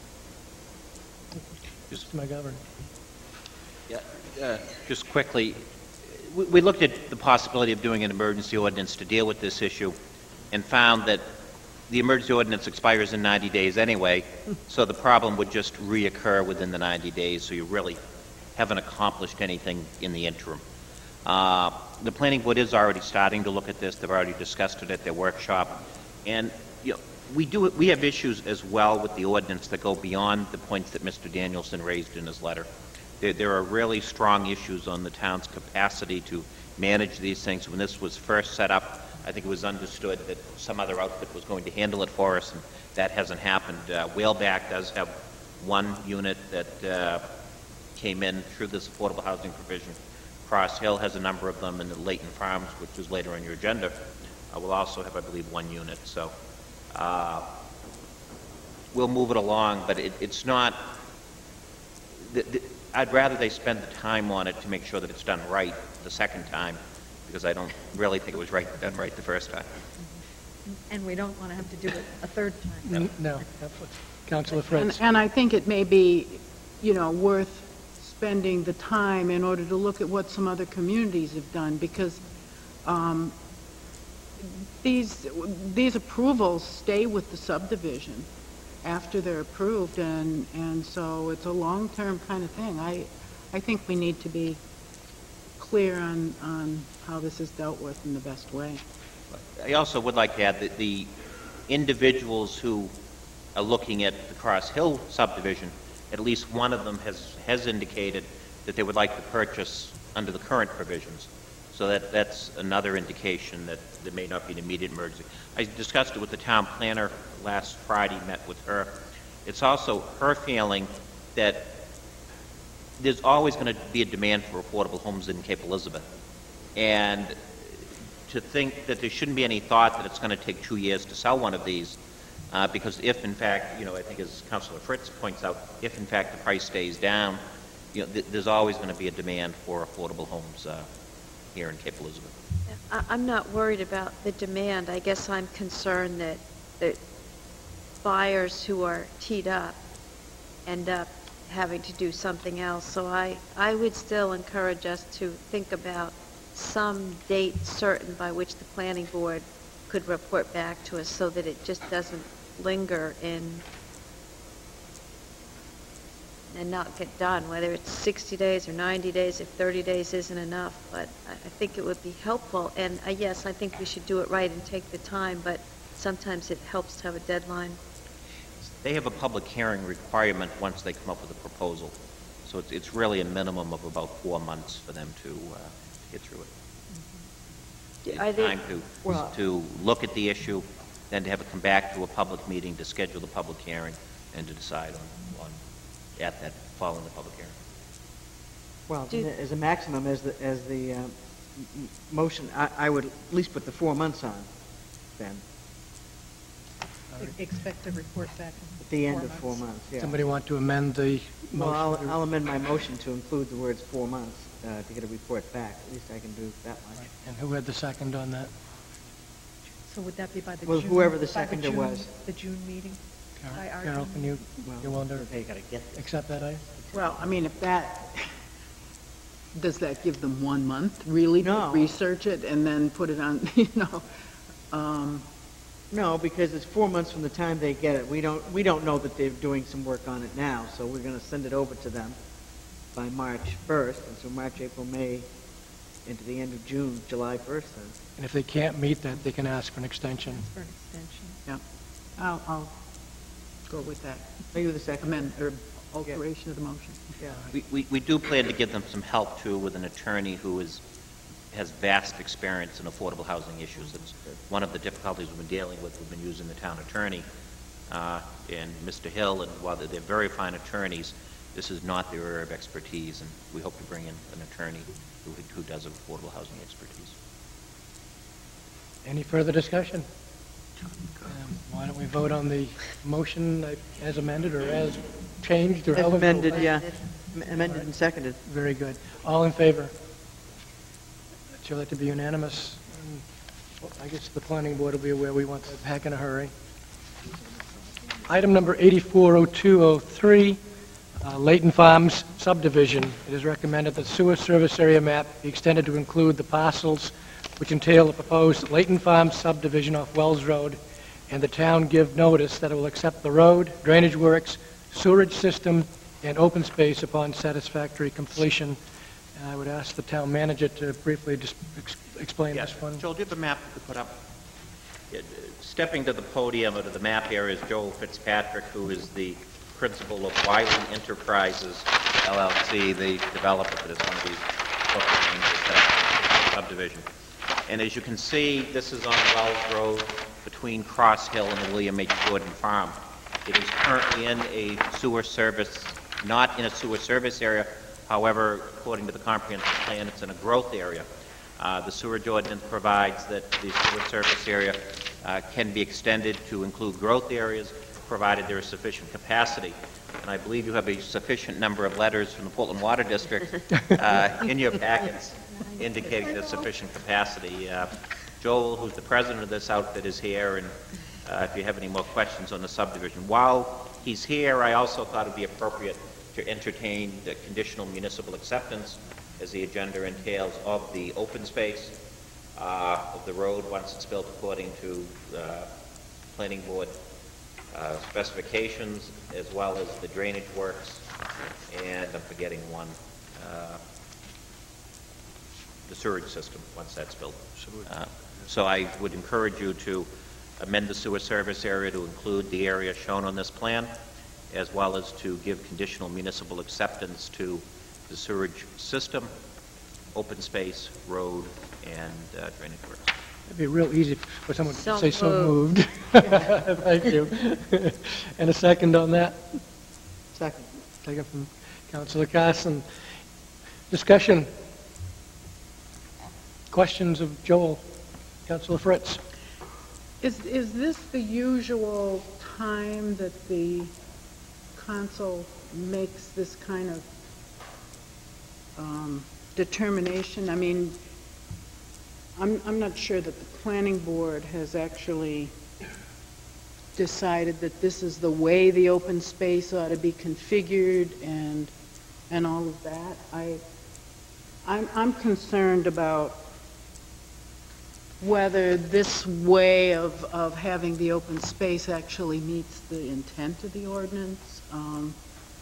Mister McGovern. Yeah, uh, just quickly, we, we looked at the possibility of doing an emergency ordinance to deal with this issue and found that the emergency ordinance expires in ninety days anyway, so the problem would just reoccur within the ninety days, so you really haven't accomplished anything in the interim. Uh, the planning board is already starting to look at this. They've already discussed it at their workshop. And you know, we do we have issues as well with the ordinance that go beyond the points that Mister Danielson raised in his letter. There, there are really strong issues on the town's capacity to manage these things. When this was first set up, I think it was understood that some other outfit was going to handle it for us, and that hasn't happened. Uh, Whaleback does have one unit that uh, came in through this affordable housing provision. Cross Hill has a number of them, and the Layton Farms, which is later on your agenda, uh, will also have, I believe, one unit. So uh, we'll move it along, but it, it's not... The, the, I'd rather they spend the time on it to make sure that it's done right the second time, because I don't really think it was right done right the first time. And we don't want to have to do it a third time. No, no. Councilor Fritz. And, and I think it may be, you know, worth spending the time in order to look at what some other communities have done, because um, these these approvals stay with the subdivision after they're approved, and and so it's a long-term kind of thing. I I think we need to be clear on on how this is dealt with in the best way. I also would like to add that the individuals who are looking at the Cross Hill subdivision, at least one of them has, has indicated that they would like to purchase under the current provisions. So that, that's another indication that there may not be an immediate emergency. I discussed it with the town planner last Friday, met with her. It's also her feeling that there's always going to be a demand for affordable homes in Cape Elizabeth. And to think that there shouldn't be any thought that it's going to take two years to sell one of these, Uh, because if, in fact, you know, I think as Councilor Fritz points out, if, in fact, the price stays down, you know, th there's always going to be a demand for affordable homes uh, here in Cape Elizabeth. I, I'm not worried about the demand. I guess I'm concerned that, that buyers who are teed up end up having to do something else. So I, I would still encourage us to think about some date certain by which the planning board could report back to us so that it just doesn't linger in and not get done, whether it's sixty days or ninety days, if thirty days isn't enough. But I I think it would be helpful. And uh, yes, I think we should do it right and take the time, but sometimes it helps to have a deadline. They have a public hearing requirement once they come up with a proposal. So it's, it's really a minimum of about four months for them to uh, get through it. I think, Time to, Well- to look at the issue, then to have it come back to a public meeting, to schedule the public hearing, and to decide on, on at that, following the public hearing. Well, Do- as a maximum, as the, as the uh, m- m- motion, I, I would at least put the four months on, then, Expect a report back at the in end four of four months. months, yeah. Somebody want to amend the Well, I'll, motion? I'll amend my motion to include the words four months, uh, to get a report back. At least I can do that much. And who had the second on that? So would that be by the Well, June? whoever the by seconder June- was. The June meeting? By our Carol, June can you, Well, you willing to they gotta get this. accept that item? Well, I mean, if that, does that give them one month, really, to No. research it and then put it on, you know? Um, No, because it's four months from the time they get it. We don't, we don't know that they're doing some work on it now, so we're gonna send it over to them by March first, and so March, April, May, into the end of June, July first, then. And if they can't meet that, they can ask for an extension. Ask for an extension. Yeah, I'll, I'll go with that. Are you the second? Amend, or alteration of the motion. Yeah. We, we, we do plan to give them some help, too, with an attorney who is, has vast experience in affordable housing issues. It's one of the difficulties we've been dealing with. We've been using the town attorney. uh, and Mister Hill, and while they're very fine attorneys, this is not their area of expertise, and we hope to bring in an attorney who, who does have affordable housing expertise. Any further discussion? Um, Why don't we vote on the motion uh, as amended or as changed or As however? amended, yeah. Amended and seconded. Very good. All in favor? Show that to be unanimous. And, well, I guess the planning board will be aware we want that back in a hurry. Item number eighty-four oh two oh three, uh, Layton Farms subdivision. It is recommended that sewer service area map be extended to include the parcels which entail the proposed Layton Farms subdivision off Wells Road, and the town give notice that it will accept the road, drainage works, sewerage system, and open space upon satisfactory completion. And I would ask the town manager to briefly just ex explain Yes. this one. Joel, do you have a map you could put up? Yeah, stepping to the podium or to the map area is Joel Fitzpatrick, who is the principal of Wiley Enterprises, L L C, the developer that is one of these subdivision. And as you can see, this is on Wells Road between Cross Hill and the William H. Jordan Farm. It is currently in a sewer service, not in a sewer service area. However, according to the comprehensive plan, it's in a growth area. Uh, the sewerage ordinance provides that the sewer service area uh, can be extended to include growth areas, provided there is sufficient capacity. And I believe you have a sufficient number of letters from the Portland Water District uh, in your packets indicating there's sufficient capacity. Uh, Joel, who's the president of this outfit, is here, and uh, if you have any more questions on the subdivision. While he's here, I also thought it would be appropriate to entertain the conditional municipal acceptance, as the agenda entails, of the open space uh, of the road once it's built according to uh, planning board uh, specifications, as well as the drainage works, and I'm forgetting one, uh, the sewage system once that's built. Uh, so I would encourage you to amend the sewer service area to include the area shown on this plan, as well as to give conditional municipal acceptance to the sewage system, open space, road, and uh, drainage works. It'd be real easy for someone to So say so moved. Thank you. And a second on that? Second. Second from Councilor Carson. Discussion. Questions of Joel? Councilor Fritz. Is, is this the usual time that the council makes this kind of um, determination? I mean, I'm, I'm not sure that the planning board has actually decided that this is the way the open space ought to be configured and and all of that. I, I'm, I'm concerned about whether this way of, of having the open space actually meets the intent of the ordinance. Um,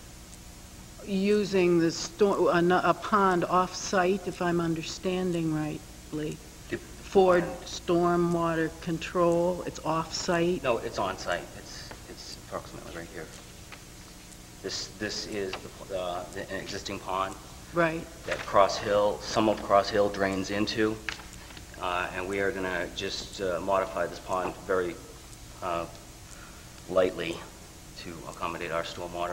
using the sto- a, a pond off-site, if I'm understanding rightly, for stormwater control, it's off-site? No, it's on-site. It's, it's approximately right here. This, this is the, uh, the, an existing pond. Right. That Cross Hill, some of Cross Hill drains into. Uh, and we are going to just uh, modify this pond very uh, lightly to accommodate our stormwater.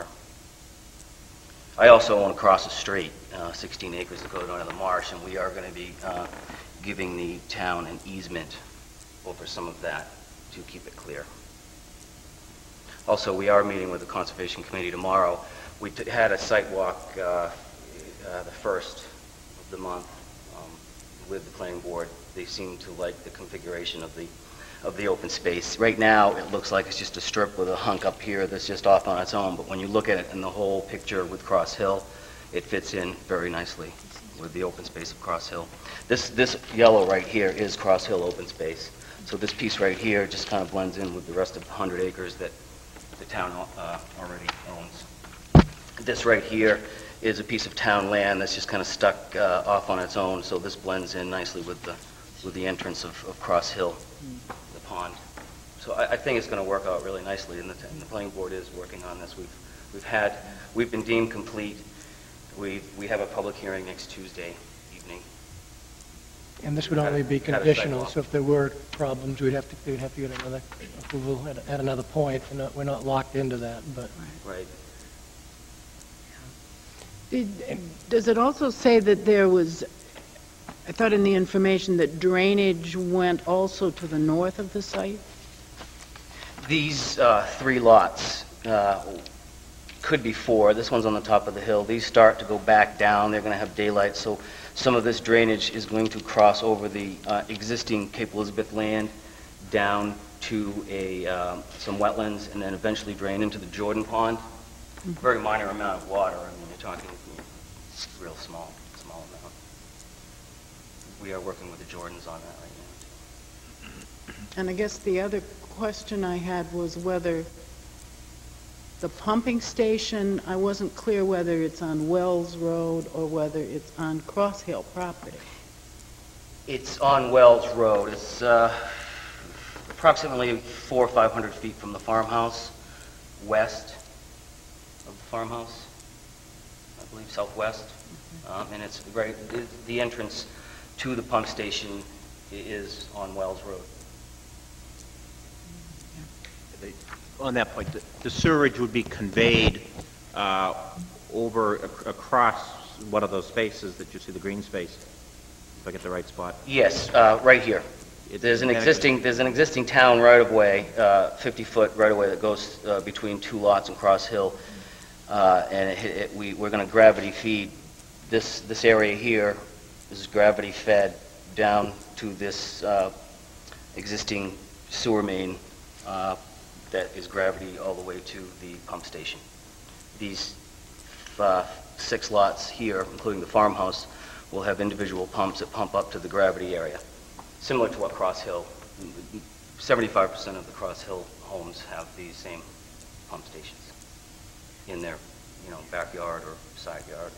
I also own across the street, uh, sixteen acres that go down to the marsh, and we are going to be uh, giving the town an easement over some of that to keep it clear. Also, we are meeting with the Conservation Committee tomorrow. We t had a site walk uh, uh, the first of the month um, with the planning board. They seem to like the configuration of the of the open space. Right now, it looks like it's just a strip with a hunk up here that's just off on its own, but when you look at it in the whole picture with Cross Hill, it fits in very nicely with the open space of Cross Hill. This, this yellow right here is Cross Hill open space. So this piece right here just kind of blends in with the rest of the one hundred acres that the town uh, already owns. This right here is a piece of town land that's just kind of stuck uh, off on its own, so this blends in nicely with the with the entrance of, of Cross Hill, the pond. So I, I think it's going to work out really nicely, and the, and the planning board is working on this. We've we've had we've been deemed complete. We we have a public hearing next Tuesday evening, And this would only be Had a- had a conditional, sidewalk. so if there were problems, we'd have to, we'd have to get another approval at, at another point. We're not, we're not locked into that, but Right. Did, does it also say that there was, I thought in the information that drainage went also to the north of the site? These uh, three lots, uh, could be four. This one's on the top of the hill. These start to go back down. They're going to have daylight, so some of this drainage is going to cross over the uh, existing Cape Elizabeth land down to a, um, some wetlands and then eventually drain into the Jordan Pond. Very minor amount of water. I mean, you're talking you know, real small, small amount. We are working with the Jordans on that right now. And I guess the other question I had was whether the pumping station, I wasn't clear whether it's on Wells Road or whether it's on Cross Hill property. It's on Wells Road. It's uh, approximately four or five hundred feet from the farmhouse, west of the farmhouse, I believe southwest. Um, and it's right, the, the entrance to the pump station i- is on Wells Road. The- On that point, the- the sewerage would be conveyed uh, over, ac- across one of those spaces that you see, the green space, if I get the right spot. Yes, uh, right here. It's There's an mechanically- existing, there's an existing town right-of-way, uh, fifty-foot right-of-way that goes uh, between two lots in Cross Hill, uh, and it, it, we, we're going to gravity feed this, this area here. This is gravity fed down to this uh, existing sewer main uh, that is gravity all the way to the pump station. These uh, six lots here, including the farmhouse, will have individual pumps that pump up to the gravity area. Similar to what Cross Hill, seventy-five percent of the Cross Hill homes have these same pump stations in their, you know, backyard or side yard.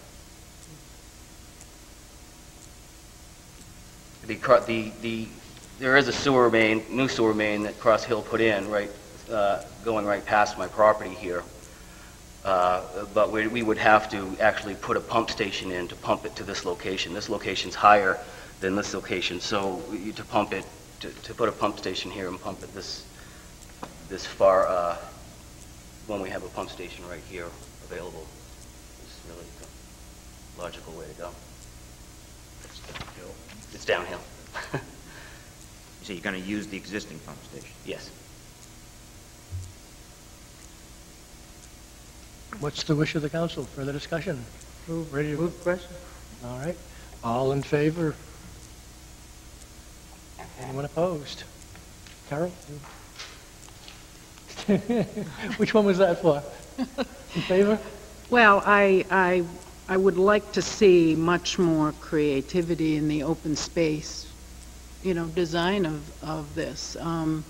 The, cro- the, the, there is a sewer main, new sewer main that Cross Hill put in, right, uh, going right past my property here. Uh, but we, we would have to actually put a pump station in to pump it to this location. This location's higher than this location, so you, to pump it, to, to put a pump station here and pump it this, this far, uh, when we have a pump station right here available, is really the logical way to go. It's downhill. So you're going to use the existing pump station? Yes. what's the wish of the council? Further discussion? Move, Ready to move the question? All right. All in favor? Anyone opposed? Carol? Which one was that for? In favor? Well, I, I, I would like to see much more creativity in the open space, you know, design of, of this. Um,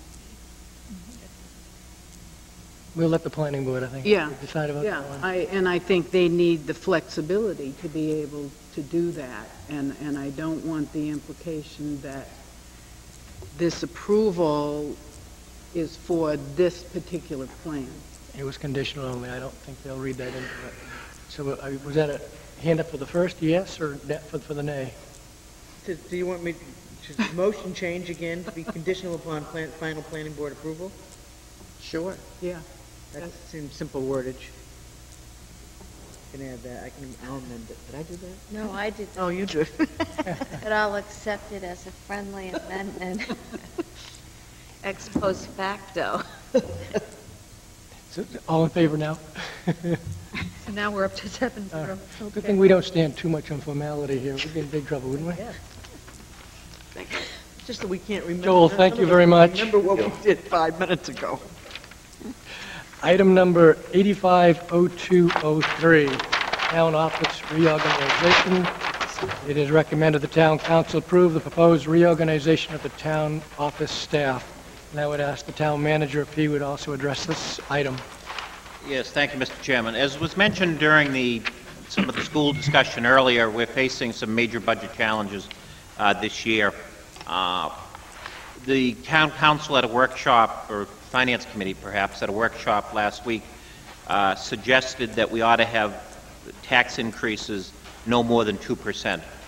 We'll let the planning board, I think, Yeah, decide about yeah, that one. I, and I think they need the flexibility to be able to do that, and, and I don't want the implication that this approval is for this particular plan. It was conditional only. I don't think they'll read that into it. So uh, was that a hand up for the first yes or ne- for, for the nay? Do do you want me, should the motion change again to be conditional upon plan, final planning board approval? Sure. Yeah. That seems simple wordage. I can add that, I can, I'll amend it. Did I do that? No, I did. Oh, you did. But I'll accept it as a friendly amendment. Ex post facto. So, all in favor now? So now we're up to seven Uh, zero. Good Okay. thing we don't stand too much on formality here. We'd be in big trouble, wouldn't we? Thank you. Just that we can't remember. Joel, thank you very much. Remember what we did five minutes ago. Item number eighty-five oh two oh three, Town Office Reorganization. It is recommended the Town Council approve the proposed reorganization of the town office staff. And I would ask the Town Manager if he would also address this item. Yes, thank you, Mister Chairman. As was mentioned during the, some of the school discussion earlier, we're facing some major budget challenges uh, this year. Uh, the Town Council at a workshop, or Finance Committee perhaps, at a workshop last week, uh, suggested that we ought to have tax increases no more than two percent.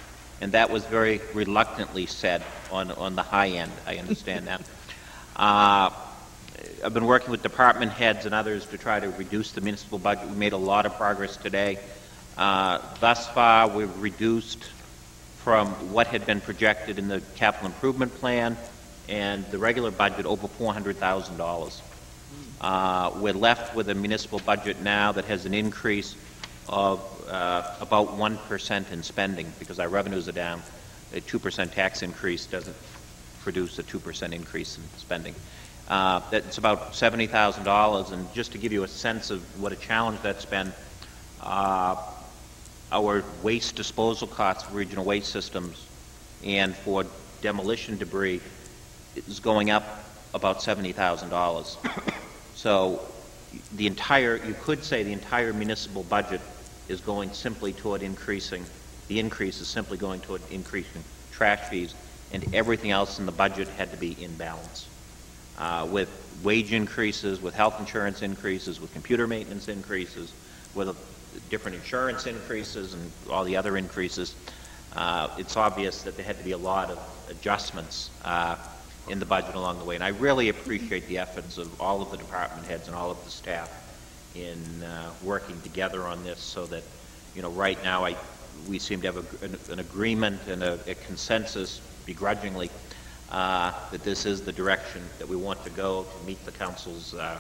and that was very reluctantly said on, on the high end. I understand that. Uh, I've been working with department heads and others to try to reduce the municipal budget. We made a lot of progress today. Uh, thus far, we've reduced from what had been projected in the capital improvement plan and the regular budget over four hundred thousand dollars. Uh, we're left with a municipal budget now that has an increase of uh, about one percent in spending because our revenues are down. A two percent tax increase doesn't produce a two percent increase in spending. Uh, that's about seventy thousand dollars, and just to give you a sense of what a challenge that's been, uh, our waste disposal costs for regional waste systems and for demolition debris is going up about seventy thousand dollars. So the entire, you could say the entire municipal budget is going simply toward increasing, the increase is simply going toward increasing trash fees, and everything else in the budget had to be in balance. Uh, with wage increases, with health insurance increases, with computer maintenance increases, with different insurance increases and all the other increases, uh, it's obvious that there had to be a lot of adjustments uh, in the budget along the way. And I really appreciate the efforts of all of the department heads and all of the staff in uh, working together on this so that, you know, right now I, we seem to have a, an, an agreement and a, a consensus, begrudgingly, uh, that this is the direction that we want to go to meet the council's uh,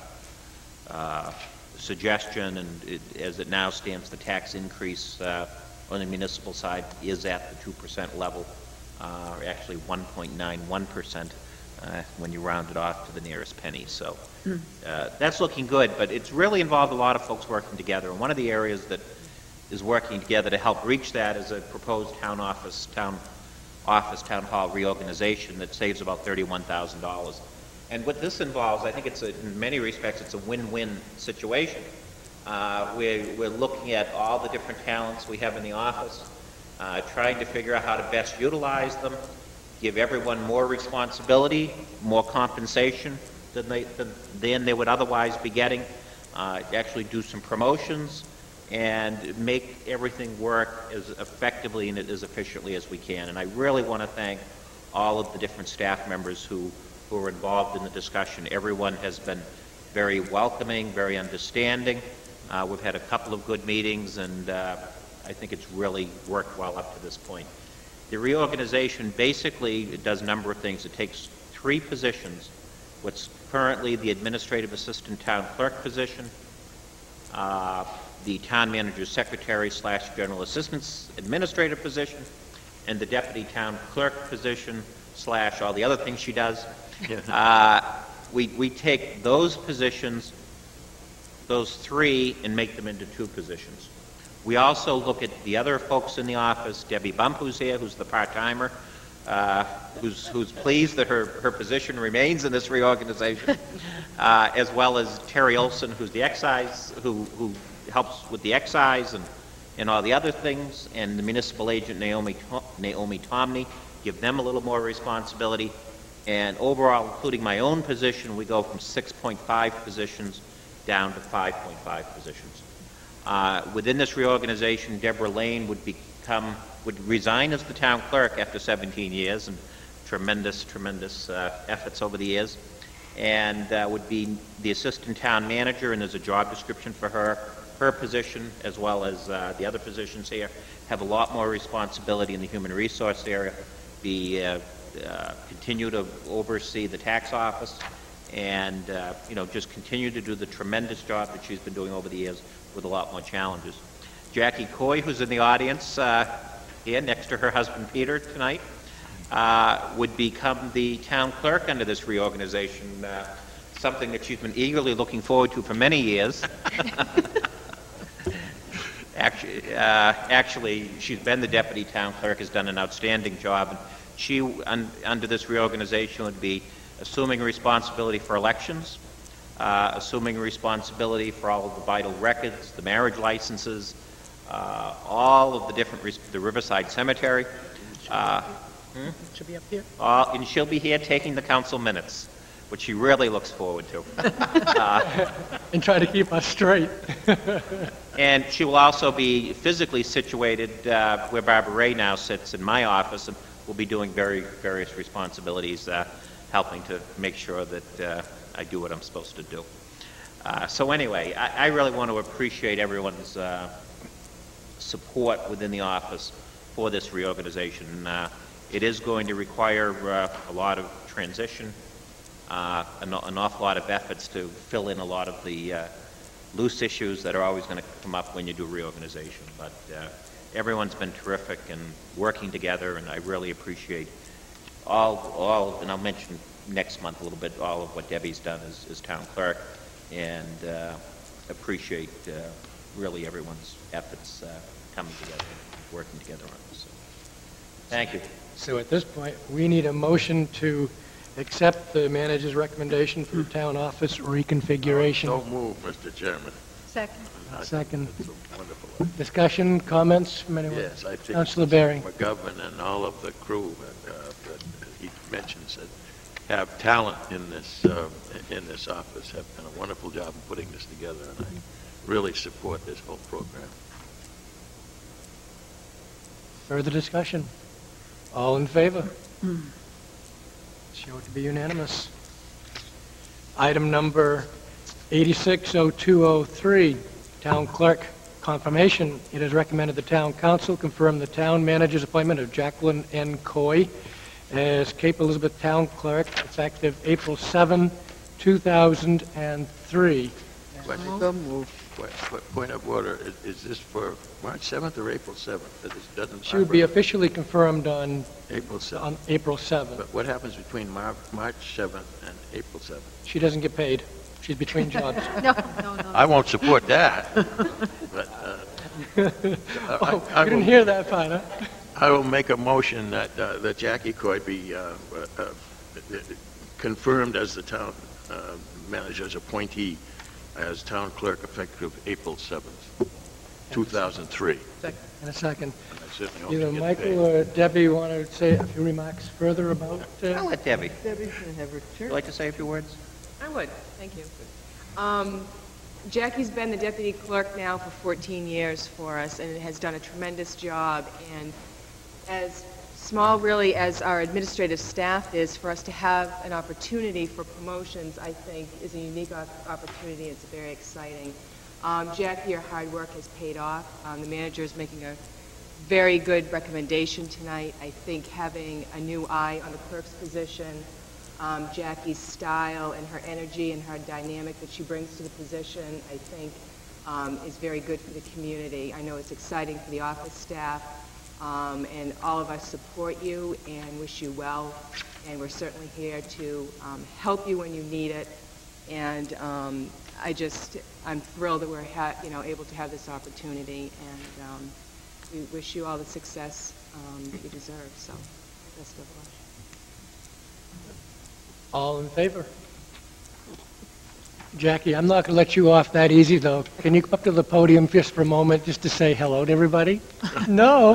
uh, suggestion, and it, as it now stands, the tax increase uh, on the municipal side is at the two percent level, uh, or actually one point nine one percent uh, when you round it off to the nearest penny. So uh, that's looking good, but it's really involved a lot of folks working together. And one of the areas that is working together to help reach that is a proposed town office, town office, town hall reorganization that saves about thirty-one thousand dollars. And what this involves, I think it's a, in many respects, it's a win-win situation. Uh, we're, we're looking at all the different talents we have in the office, uh, trying to figure out how to best utilize them, give everyone more responsibility, more compensation than they, than, than they would otherwise be getting, uh, actually do some promotions, and make everything work as effectively and as efficiently as we can. And I really want to thank all of the different staff members who who are involved in the discussion. Everyone has been very welcoming, very understanding. Uh, we've had a couple of good meetings, and uh, I think it's really worked well up to this point. The reorganization basically does a number of things. It takes three positions, what's currently the administrative assistant town clerk position, uh, the town manager's secretary slash general assistant's administrative position, and the deputy town clerk position slash all the other things she does. Uh, we, we take those positions, those three, and make them into two positions. We also look at the other folks in the office, Debbie Bump, who's here, who's the part-timer, uh, who's, who's pleased that her, her position remains in this reorganization, uh, as well as Terry Olson, who's the excise, who, who helps with the excise and, and all the other things, and the municipal agent, Naomi, Naomi Tomney, give them a little more responsibility. And overall, including my own position, we go from six point five positions down to five point five positions. Uh, within this reorganization, Deborah Lane would become, would resign as the town clerk after seventeen years, and tremendous, tremendous uh, efforts over the years, and uh, would be the assistant town manager, and there's a job description for her. Her position, as well as uh, the other positions here, have a lot more responsibility in the human resource area, be uh, Uh, continue to oversee the tax office, and uh, you know, just continue to do the tremendous job that she's been doing over the years with a lot more challenges. Jackie Coy, who's in the audience uh, here next to her husband Peter tonight, uh, would become the town clerk under this reorganization, uh, something that she's been eagerly looking forward to for many years. Actually, uh, actually, she's been the deputy town clerk, has done an outstanding job. And she, un, under this reorganization, would be assuming responsibility for elections, uh, assuming responsibility for all of the vital records, the marriage licenses, uh, all of the different, res the Riverside Cemetery. Uh, hmm? She'll be up here. Uh, and she'll be here taking the council minutes. what she really looks forward to. Uh, And try to keep us straight. And she will also be physically situated uh, where Barbara Ray now sits in my office, and will be doing very various responsibilities, uh, helping to make sure that uh, I do what I'm supposed to do. Uh, so anyway, I, I really want to appreciate everyone's uh, support within the office for this reorganization. Uh, it is going to require uh, a lot of transition, uh, an, an awful lot of efforts to fill in a lot of the uh, loose issues that are always going to come up when you do reorganization. But uh, everyone's been terrific and working together, and I really appreciate all, all, and I'll mention next month a little bit, all of what Debbie's done as, as town clerk, and uh, appreciate uh, really everyone's efforts uh, coming together, working together on this. So, thank you. So at this point, we need a motion to accept the manager's recommendation for the town office reconfiguration. So move, Mister Chairman. Second. Second. It's a wonderful. Discussion, comments from anyone? Yes, I think Councilor Berry. McGovern and all of the crew that, uh, that he mentions that have talent in this uh, in this office have done a wonderful job of putting this together, and I really support this whole program. Further discussion? All in favor? Show it to be unanimous. Item number eighty-six oh two oh three, Town Clerk confirmation. It is recommended the Town Council confirm the Town Manager's appointment of Jacqueline N. Coy as Cape Elizabeth Town Clerk effective April seventh, two thousand three. Question. So moved. Point, point- point of order, is, is this for March seventh or April seventh? That is- doesn't. She would be officially confirmed on, April seventh. on April seventh. But what happens between Mar- March seventh and April seventh? She doesn't get paid. She's between jobs. No, no, no. I won't support that. But, uh, Oh, I- I you didn't will- hear that, Fana. I will make a motion that, uh, that Jackie Coy be uh, uh, uh, confirmed as the town uh, manager's appointee as town clerk effective April seventh, two thousand three. In a second. And I certainly hope Either to get Michael paid. or Debbie want to say a few remarks further about I'll uh, let Debbie. Debbie's going to have her Would turn. you like to say a few words? I would, thank you. Um, Jackie's been the deputy clerk now for fourteen years for us and has done a tremendous job. And as small, really, as our administrative staff is, for us to have an opportunity for promotions, I think, is a unique op- opportunity. It's very exciting. Um, Jackie, your hard work has paid off. Um, the manager is making a very good recommendation tonight. I think having a new eye on the clerk's position, um, Jackie's style and her energy and her dynamic that she brings to the position, I think um, is very good for the community. I know it's exciting for the office staff, um, and all of us support you and wish you well, and we're certainly here to um, help you when you need it. And um, I just, I'm thrilled that we're ha you know, able to have this opportunity, and um, we wish you all the success um, you deserve. So, best of luck. all in favor? Jackie, I'm not going to let you off that easy, though. Can you come up to the podium just for a moment just to say hello to everybody? No?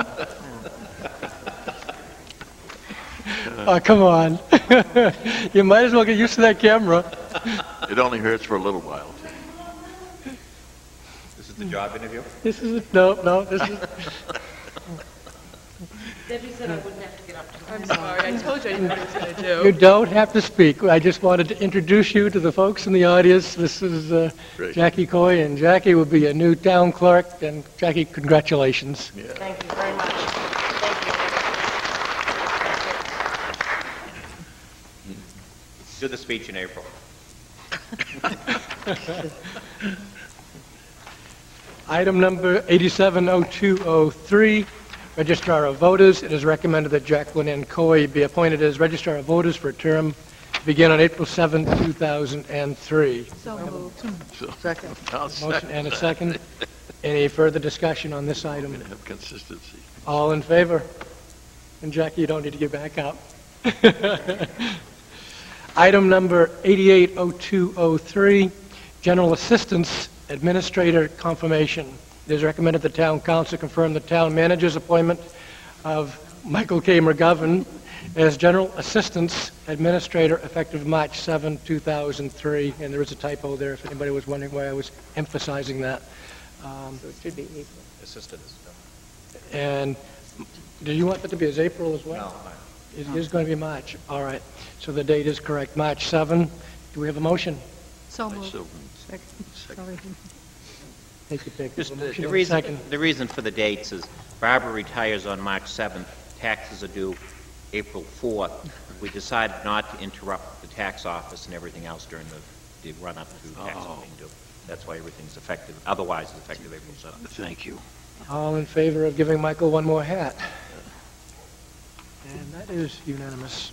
Oh, come on. You might as well get used to that camera. It only hurts for a little while. This is the job interview? This is, no, no, this is, Debbie said I wouldn't have to get up to I'm sorry. I told you I didn't know what I was going to do. you don't have to speak. I just wanted to introduce you to the folks in the audience. This is uh, Great. Jackie Coy, and Jackie will be a new town clerk. And Jackie, congratulations. Yeah. Thank you very much. Thank you. Do the speech in April. Item number eighty-seven oh two oh three, Registrar of Voters. It is recommended that Jacqueline N. Coy be appointed as Registrar of Voters for a term to begin on April seventh, two thousand three. So moved. So, Second. I'll Motion second and a that. second. Any further discussion on this We're item? going to have consistency. All in favor? And Jackie, you don't need to get back up. Item number eighty-eight oh two oh three, General Assistance Administrator Confirmation. It is recommended the Town Council confirm the Town Manager's appointment of Michael K. McGovern as General Assistance Administrator effective March seventh, two thousand three. And there is a typo there if anybody was wondering why I was emphasizing that. Um, So it should be April. Assistant is And do you want that to be as April as well? No, It is going to be March. All right. So the date is correct, March seventh. Do we have a motion? So moved. So, Sorry. Take your pick. Just A the, motion the and a reason, second. the reason for the dates is Barbara retires on March seventh. Taxes are due April fourth. We decided not to interrupt the tax office and everything else during the, the run-up to taxes Oh. being due. That's why everything's effective. Otherwise, it's effective April seventh. thank you. All in favor of giving Michael one more hat? And that is unanimous.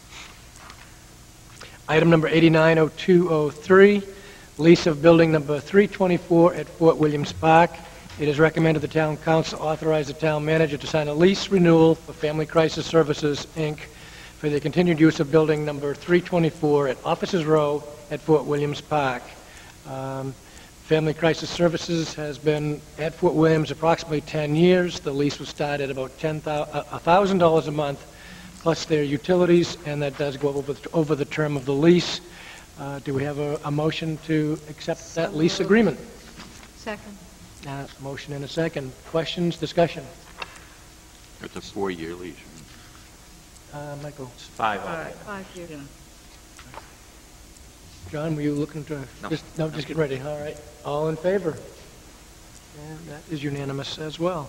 Item number eighty-nine oh two oh three, lease of building number three twenty-four at Fort Williams Park. It is recommended the town council authorize the town manager to sign a lease renewal for Family Crisis Services, Incorporated for the continued use of building number three twenty-four at Officers Row at Fort Williams Park. Um, Family Crisis Services has been at Fort Williams approximately ten years. The lease was started at about ten thousand dollars a month, plus their utilities, and that does go over, over the term of the lease. Uh, do we have a, a motion to accept that lease agreement? Second. Uh, motion and a second. Questions, discussion? It's a four-year lease. Uh, Michael? It's five All right. altogether. Five years. Yeah. John, were you looking to? No. Just, no, just get ready. All right. All in favor? And that is unanimous as well.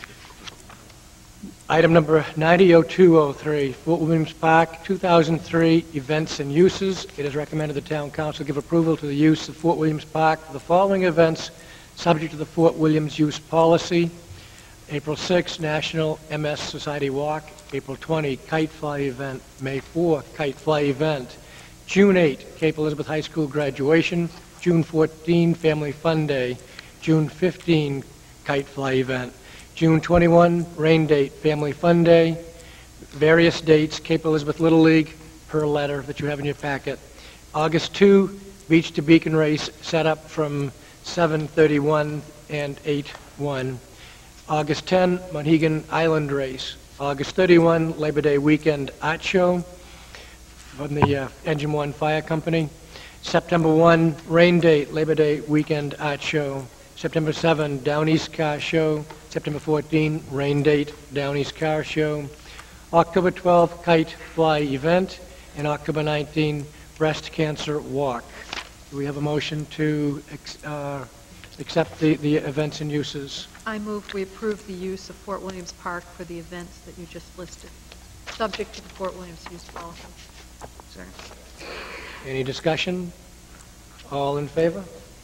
Item number ninety oh two oh three, Fort Williams Park, two thousand three events and uses. It is recommended the town council give approval to the use of Fort Williams Park for the following events, subject to the Fort Williams use policy. April sixth, National M S Society Walk. April twentieth, Kite Fly event. May fourth, Kite Fly event. June eighth, Cape Elizabeth High School graduation. June fourteenth, Family Fun Day. June fifteenth, Kite Fly event. June twenty-first, rain date, Family Fun Day. Various dates, Cape Elizabeth Little League, per letter that you have in your packet. August second, Beach to Beacon race, set up from seven thirty-one and eight one. August tenth, Mohegan Island race. August thirty-first, Labor Day weekend art show from the uh, Engine One Fire Company. September first, rain date, Labor Day weekend art show. September seventh, Down East Car Show. September fourteenth, rain date, Down East Car Show. October twelfth, Kite Fly event. And October nineteenth, Breast Cancer Walk. Do we have a motion to ex- uh, accept the, the events and uses? I move we approve the use of Fort Williams Park for the events that you just listed, subject to the Fort Williams use policy. Second. Any discussion? All in favor?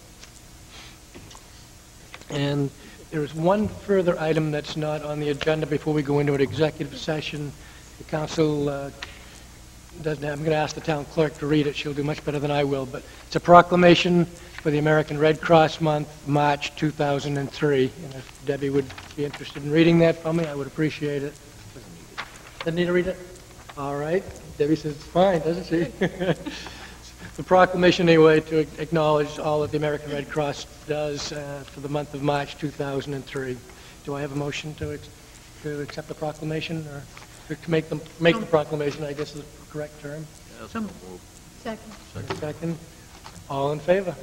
And there is one further item that's not on the agenda before we go into an executive session. The council uh, doesn't have, I'm going to ask the town clerk to read it. She'll do much better than I will, but it's a proclamation for the American Red Cross Month, March two thousand three. And if Debbie would be interested in reading that for me, I would appreciate it. Doesn't need to read it? All right. Debbie says it's fine, doesn't she? The proclamation, anyway, to acknowledge all that the American Red Cross does uh, for the month of March two thousand three. Do I have a motion to ex- to accept the proclamation, or to make the make the proclamation? I guess is the correct term. Second. Second. Second. All in favor?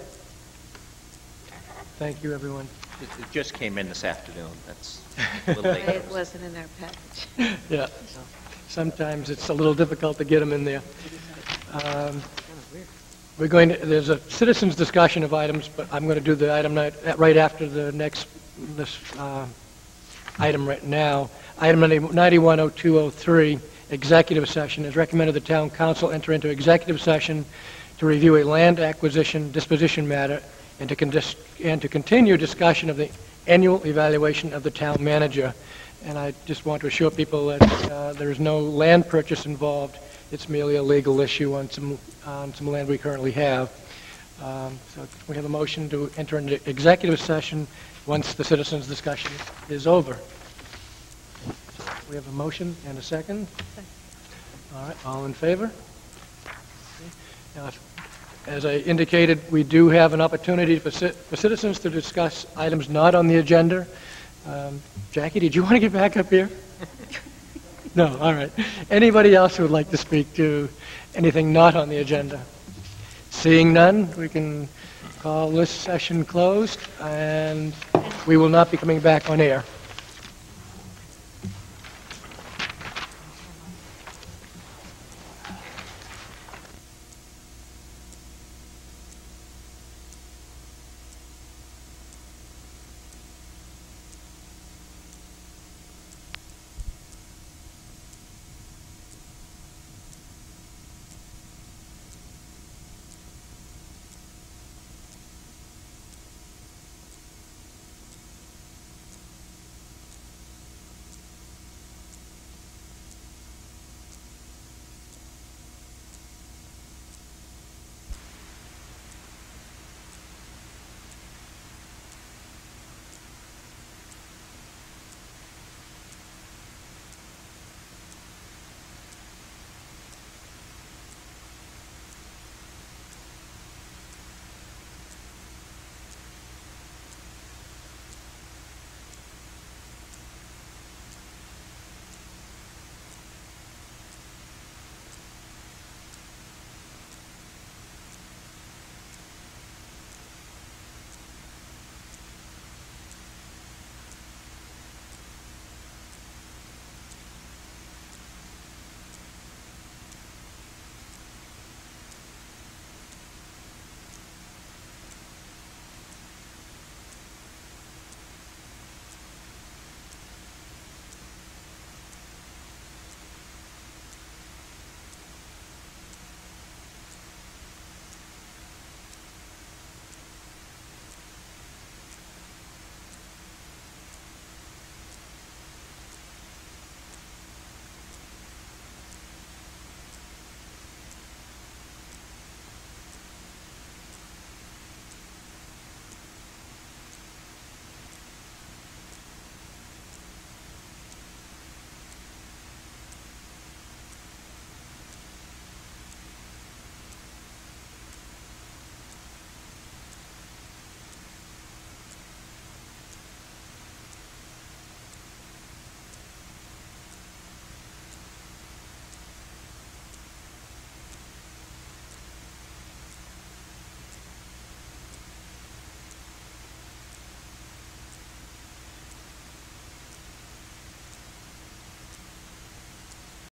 Thank you, everyone. It it just came in this afternoon. That's a little late. It wasn't in our package. Yeah. Sometimes it's a little difficult to get them in there. Um, We're going to, there's a citizens' discussion of items, but I'm going to do the item night- right after the next, this uh, item right now. Item ninety-one oh two oh three, executive session, is recommended the town council enter into executive session to review a land acquisition disposition matter and to, condis- and to continue discussion of the annual evaluation of the town manager. And I just want to assure people that uh, there is no land purchase involved. It's merely a legal issue on some on some land we currently have. Um, so we have a motion to enter into executive session once the citizens' discussion is over. So we have a motion and a second. All right, all in favor? Okay. Now, if- as I indicated, we do have an opportunity for, ci- for citizens to discuss items not on the agenda. Um, Jackie, did you want to get back up here? No, all right. Anybody else who would like to speak to anything not on the agenda? Seeing none, we can call this session closed, and we will not be coming back on air.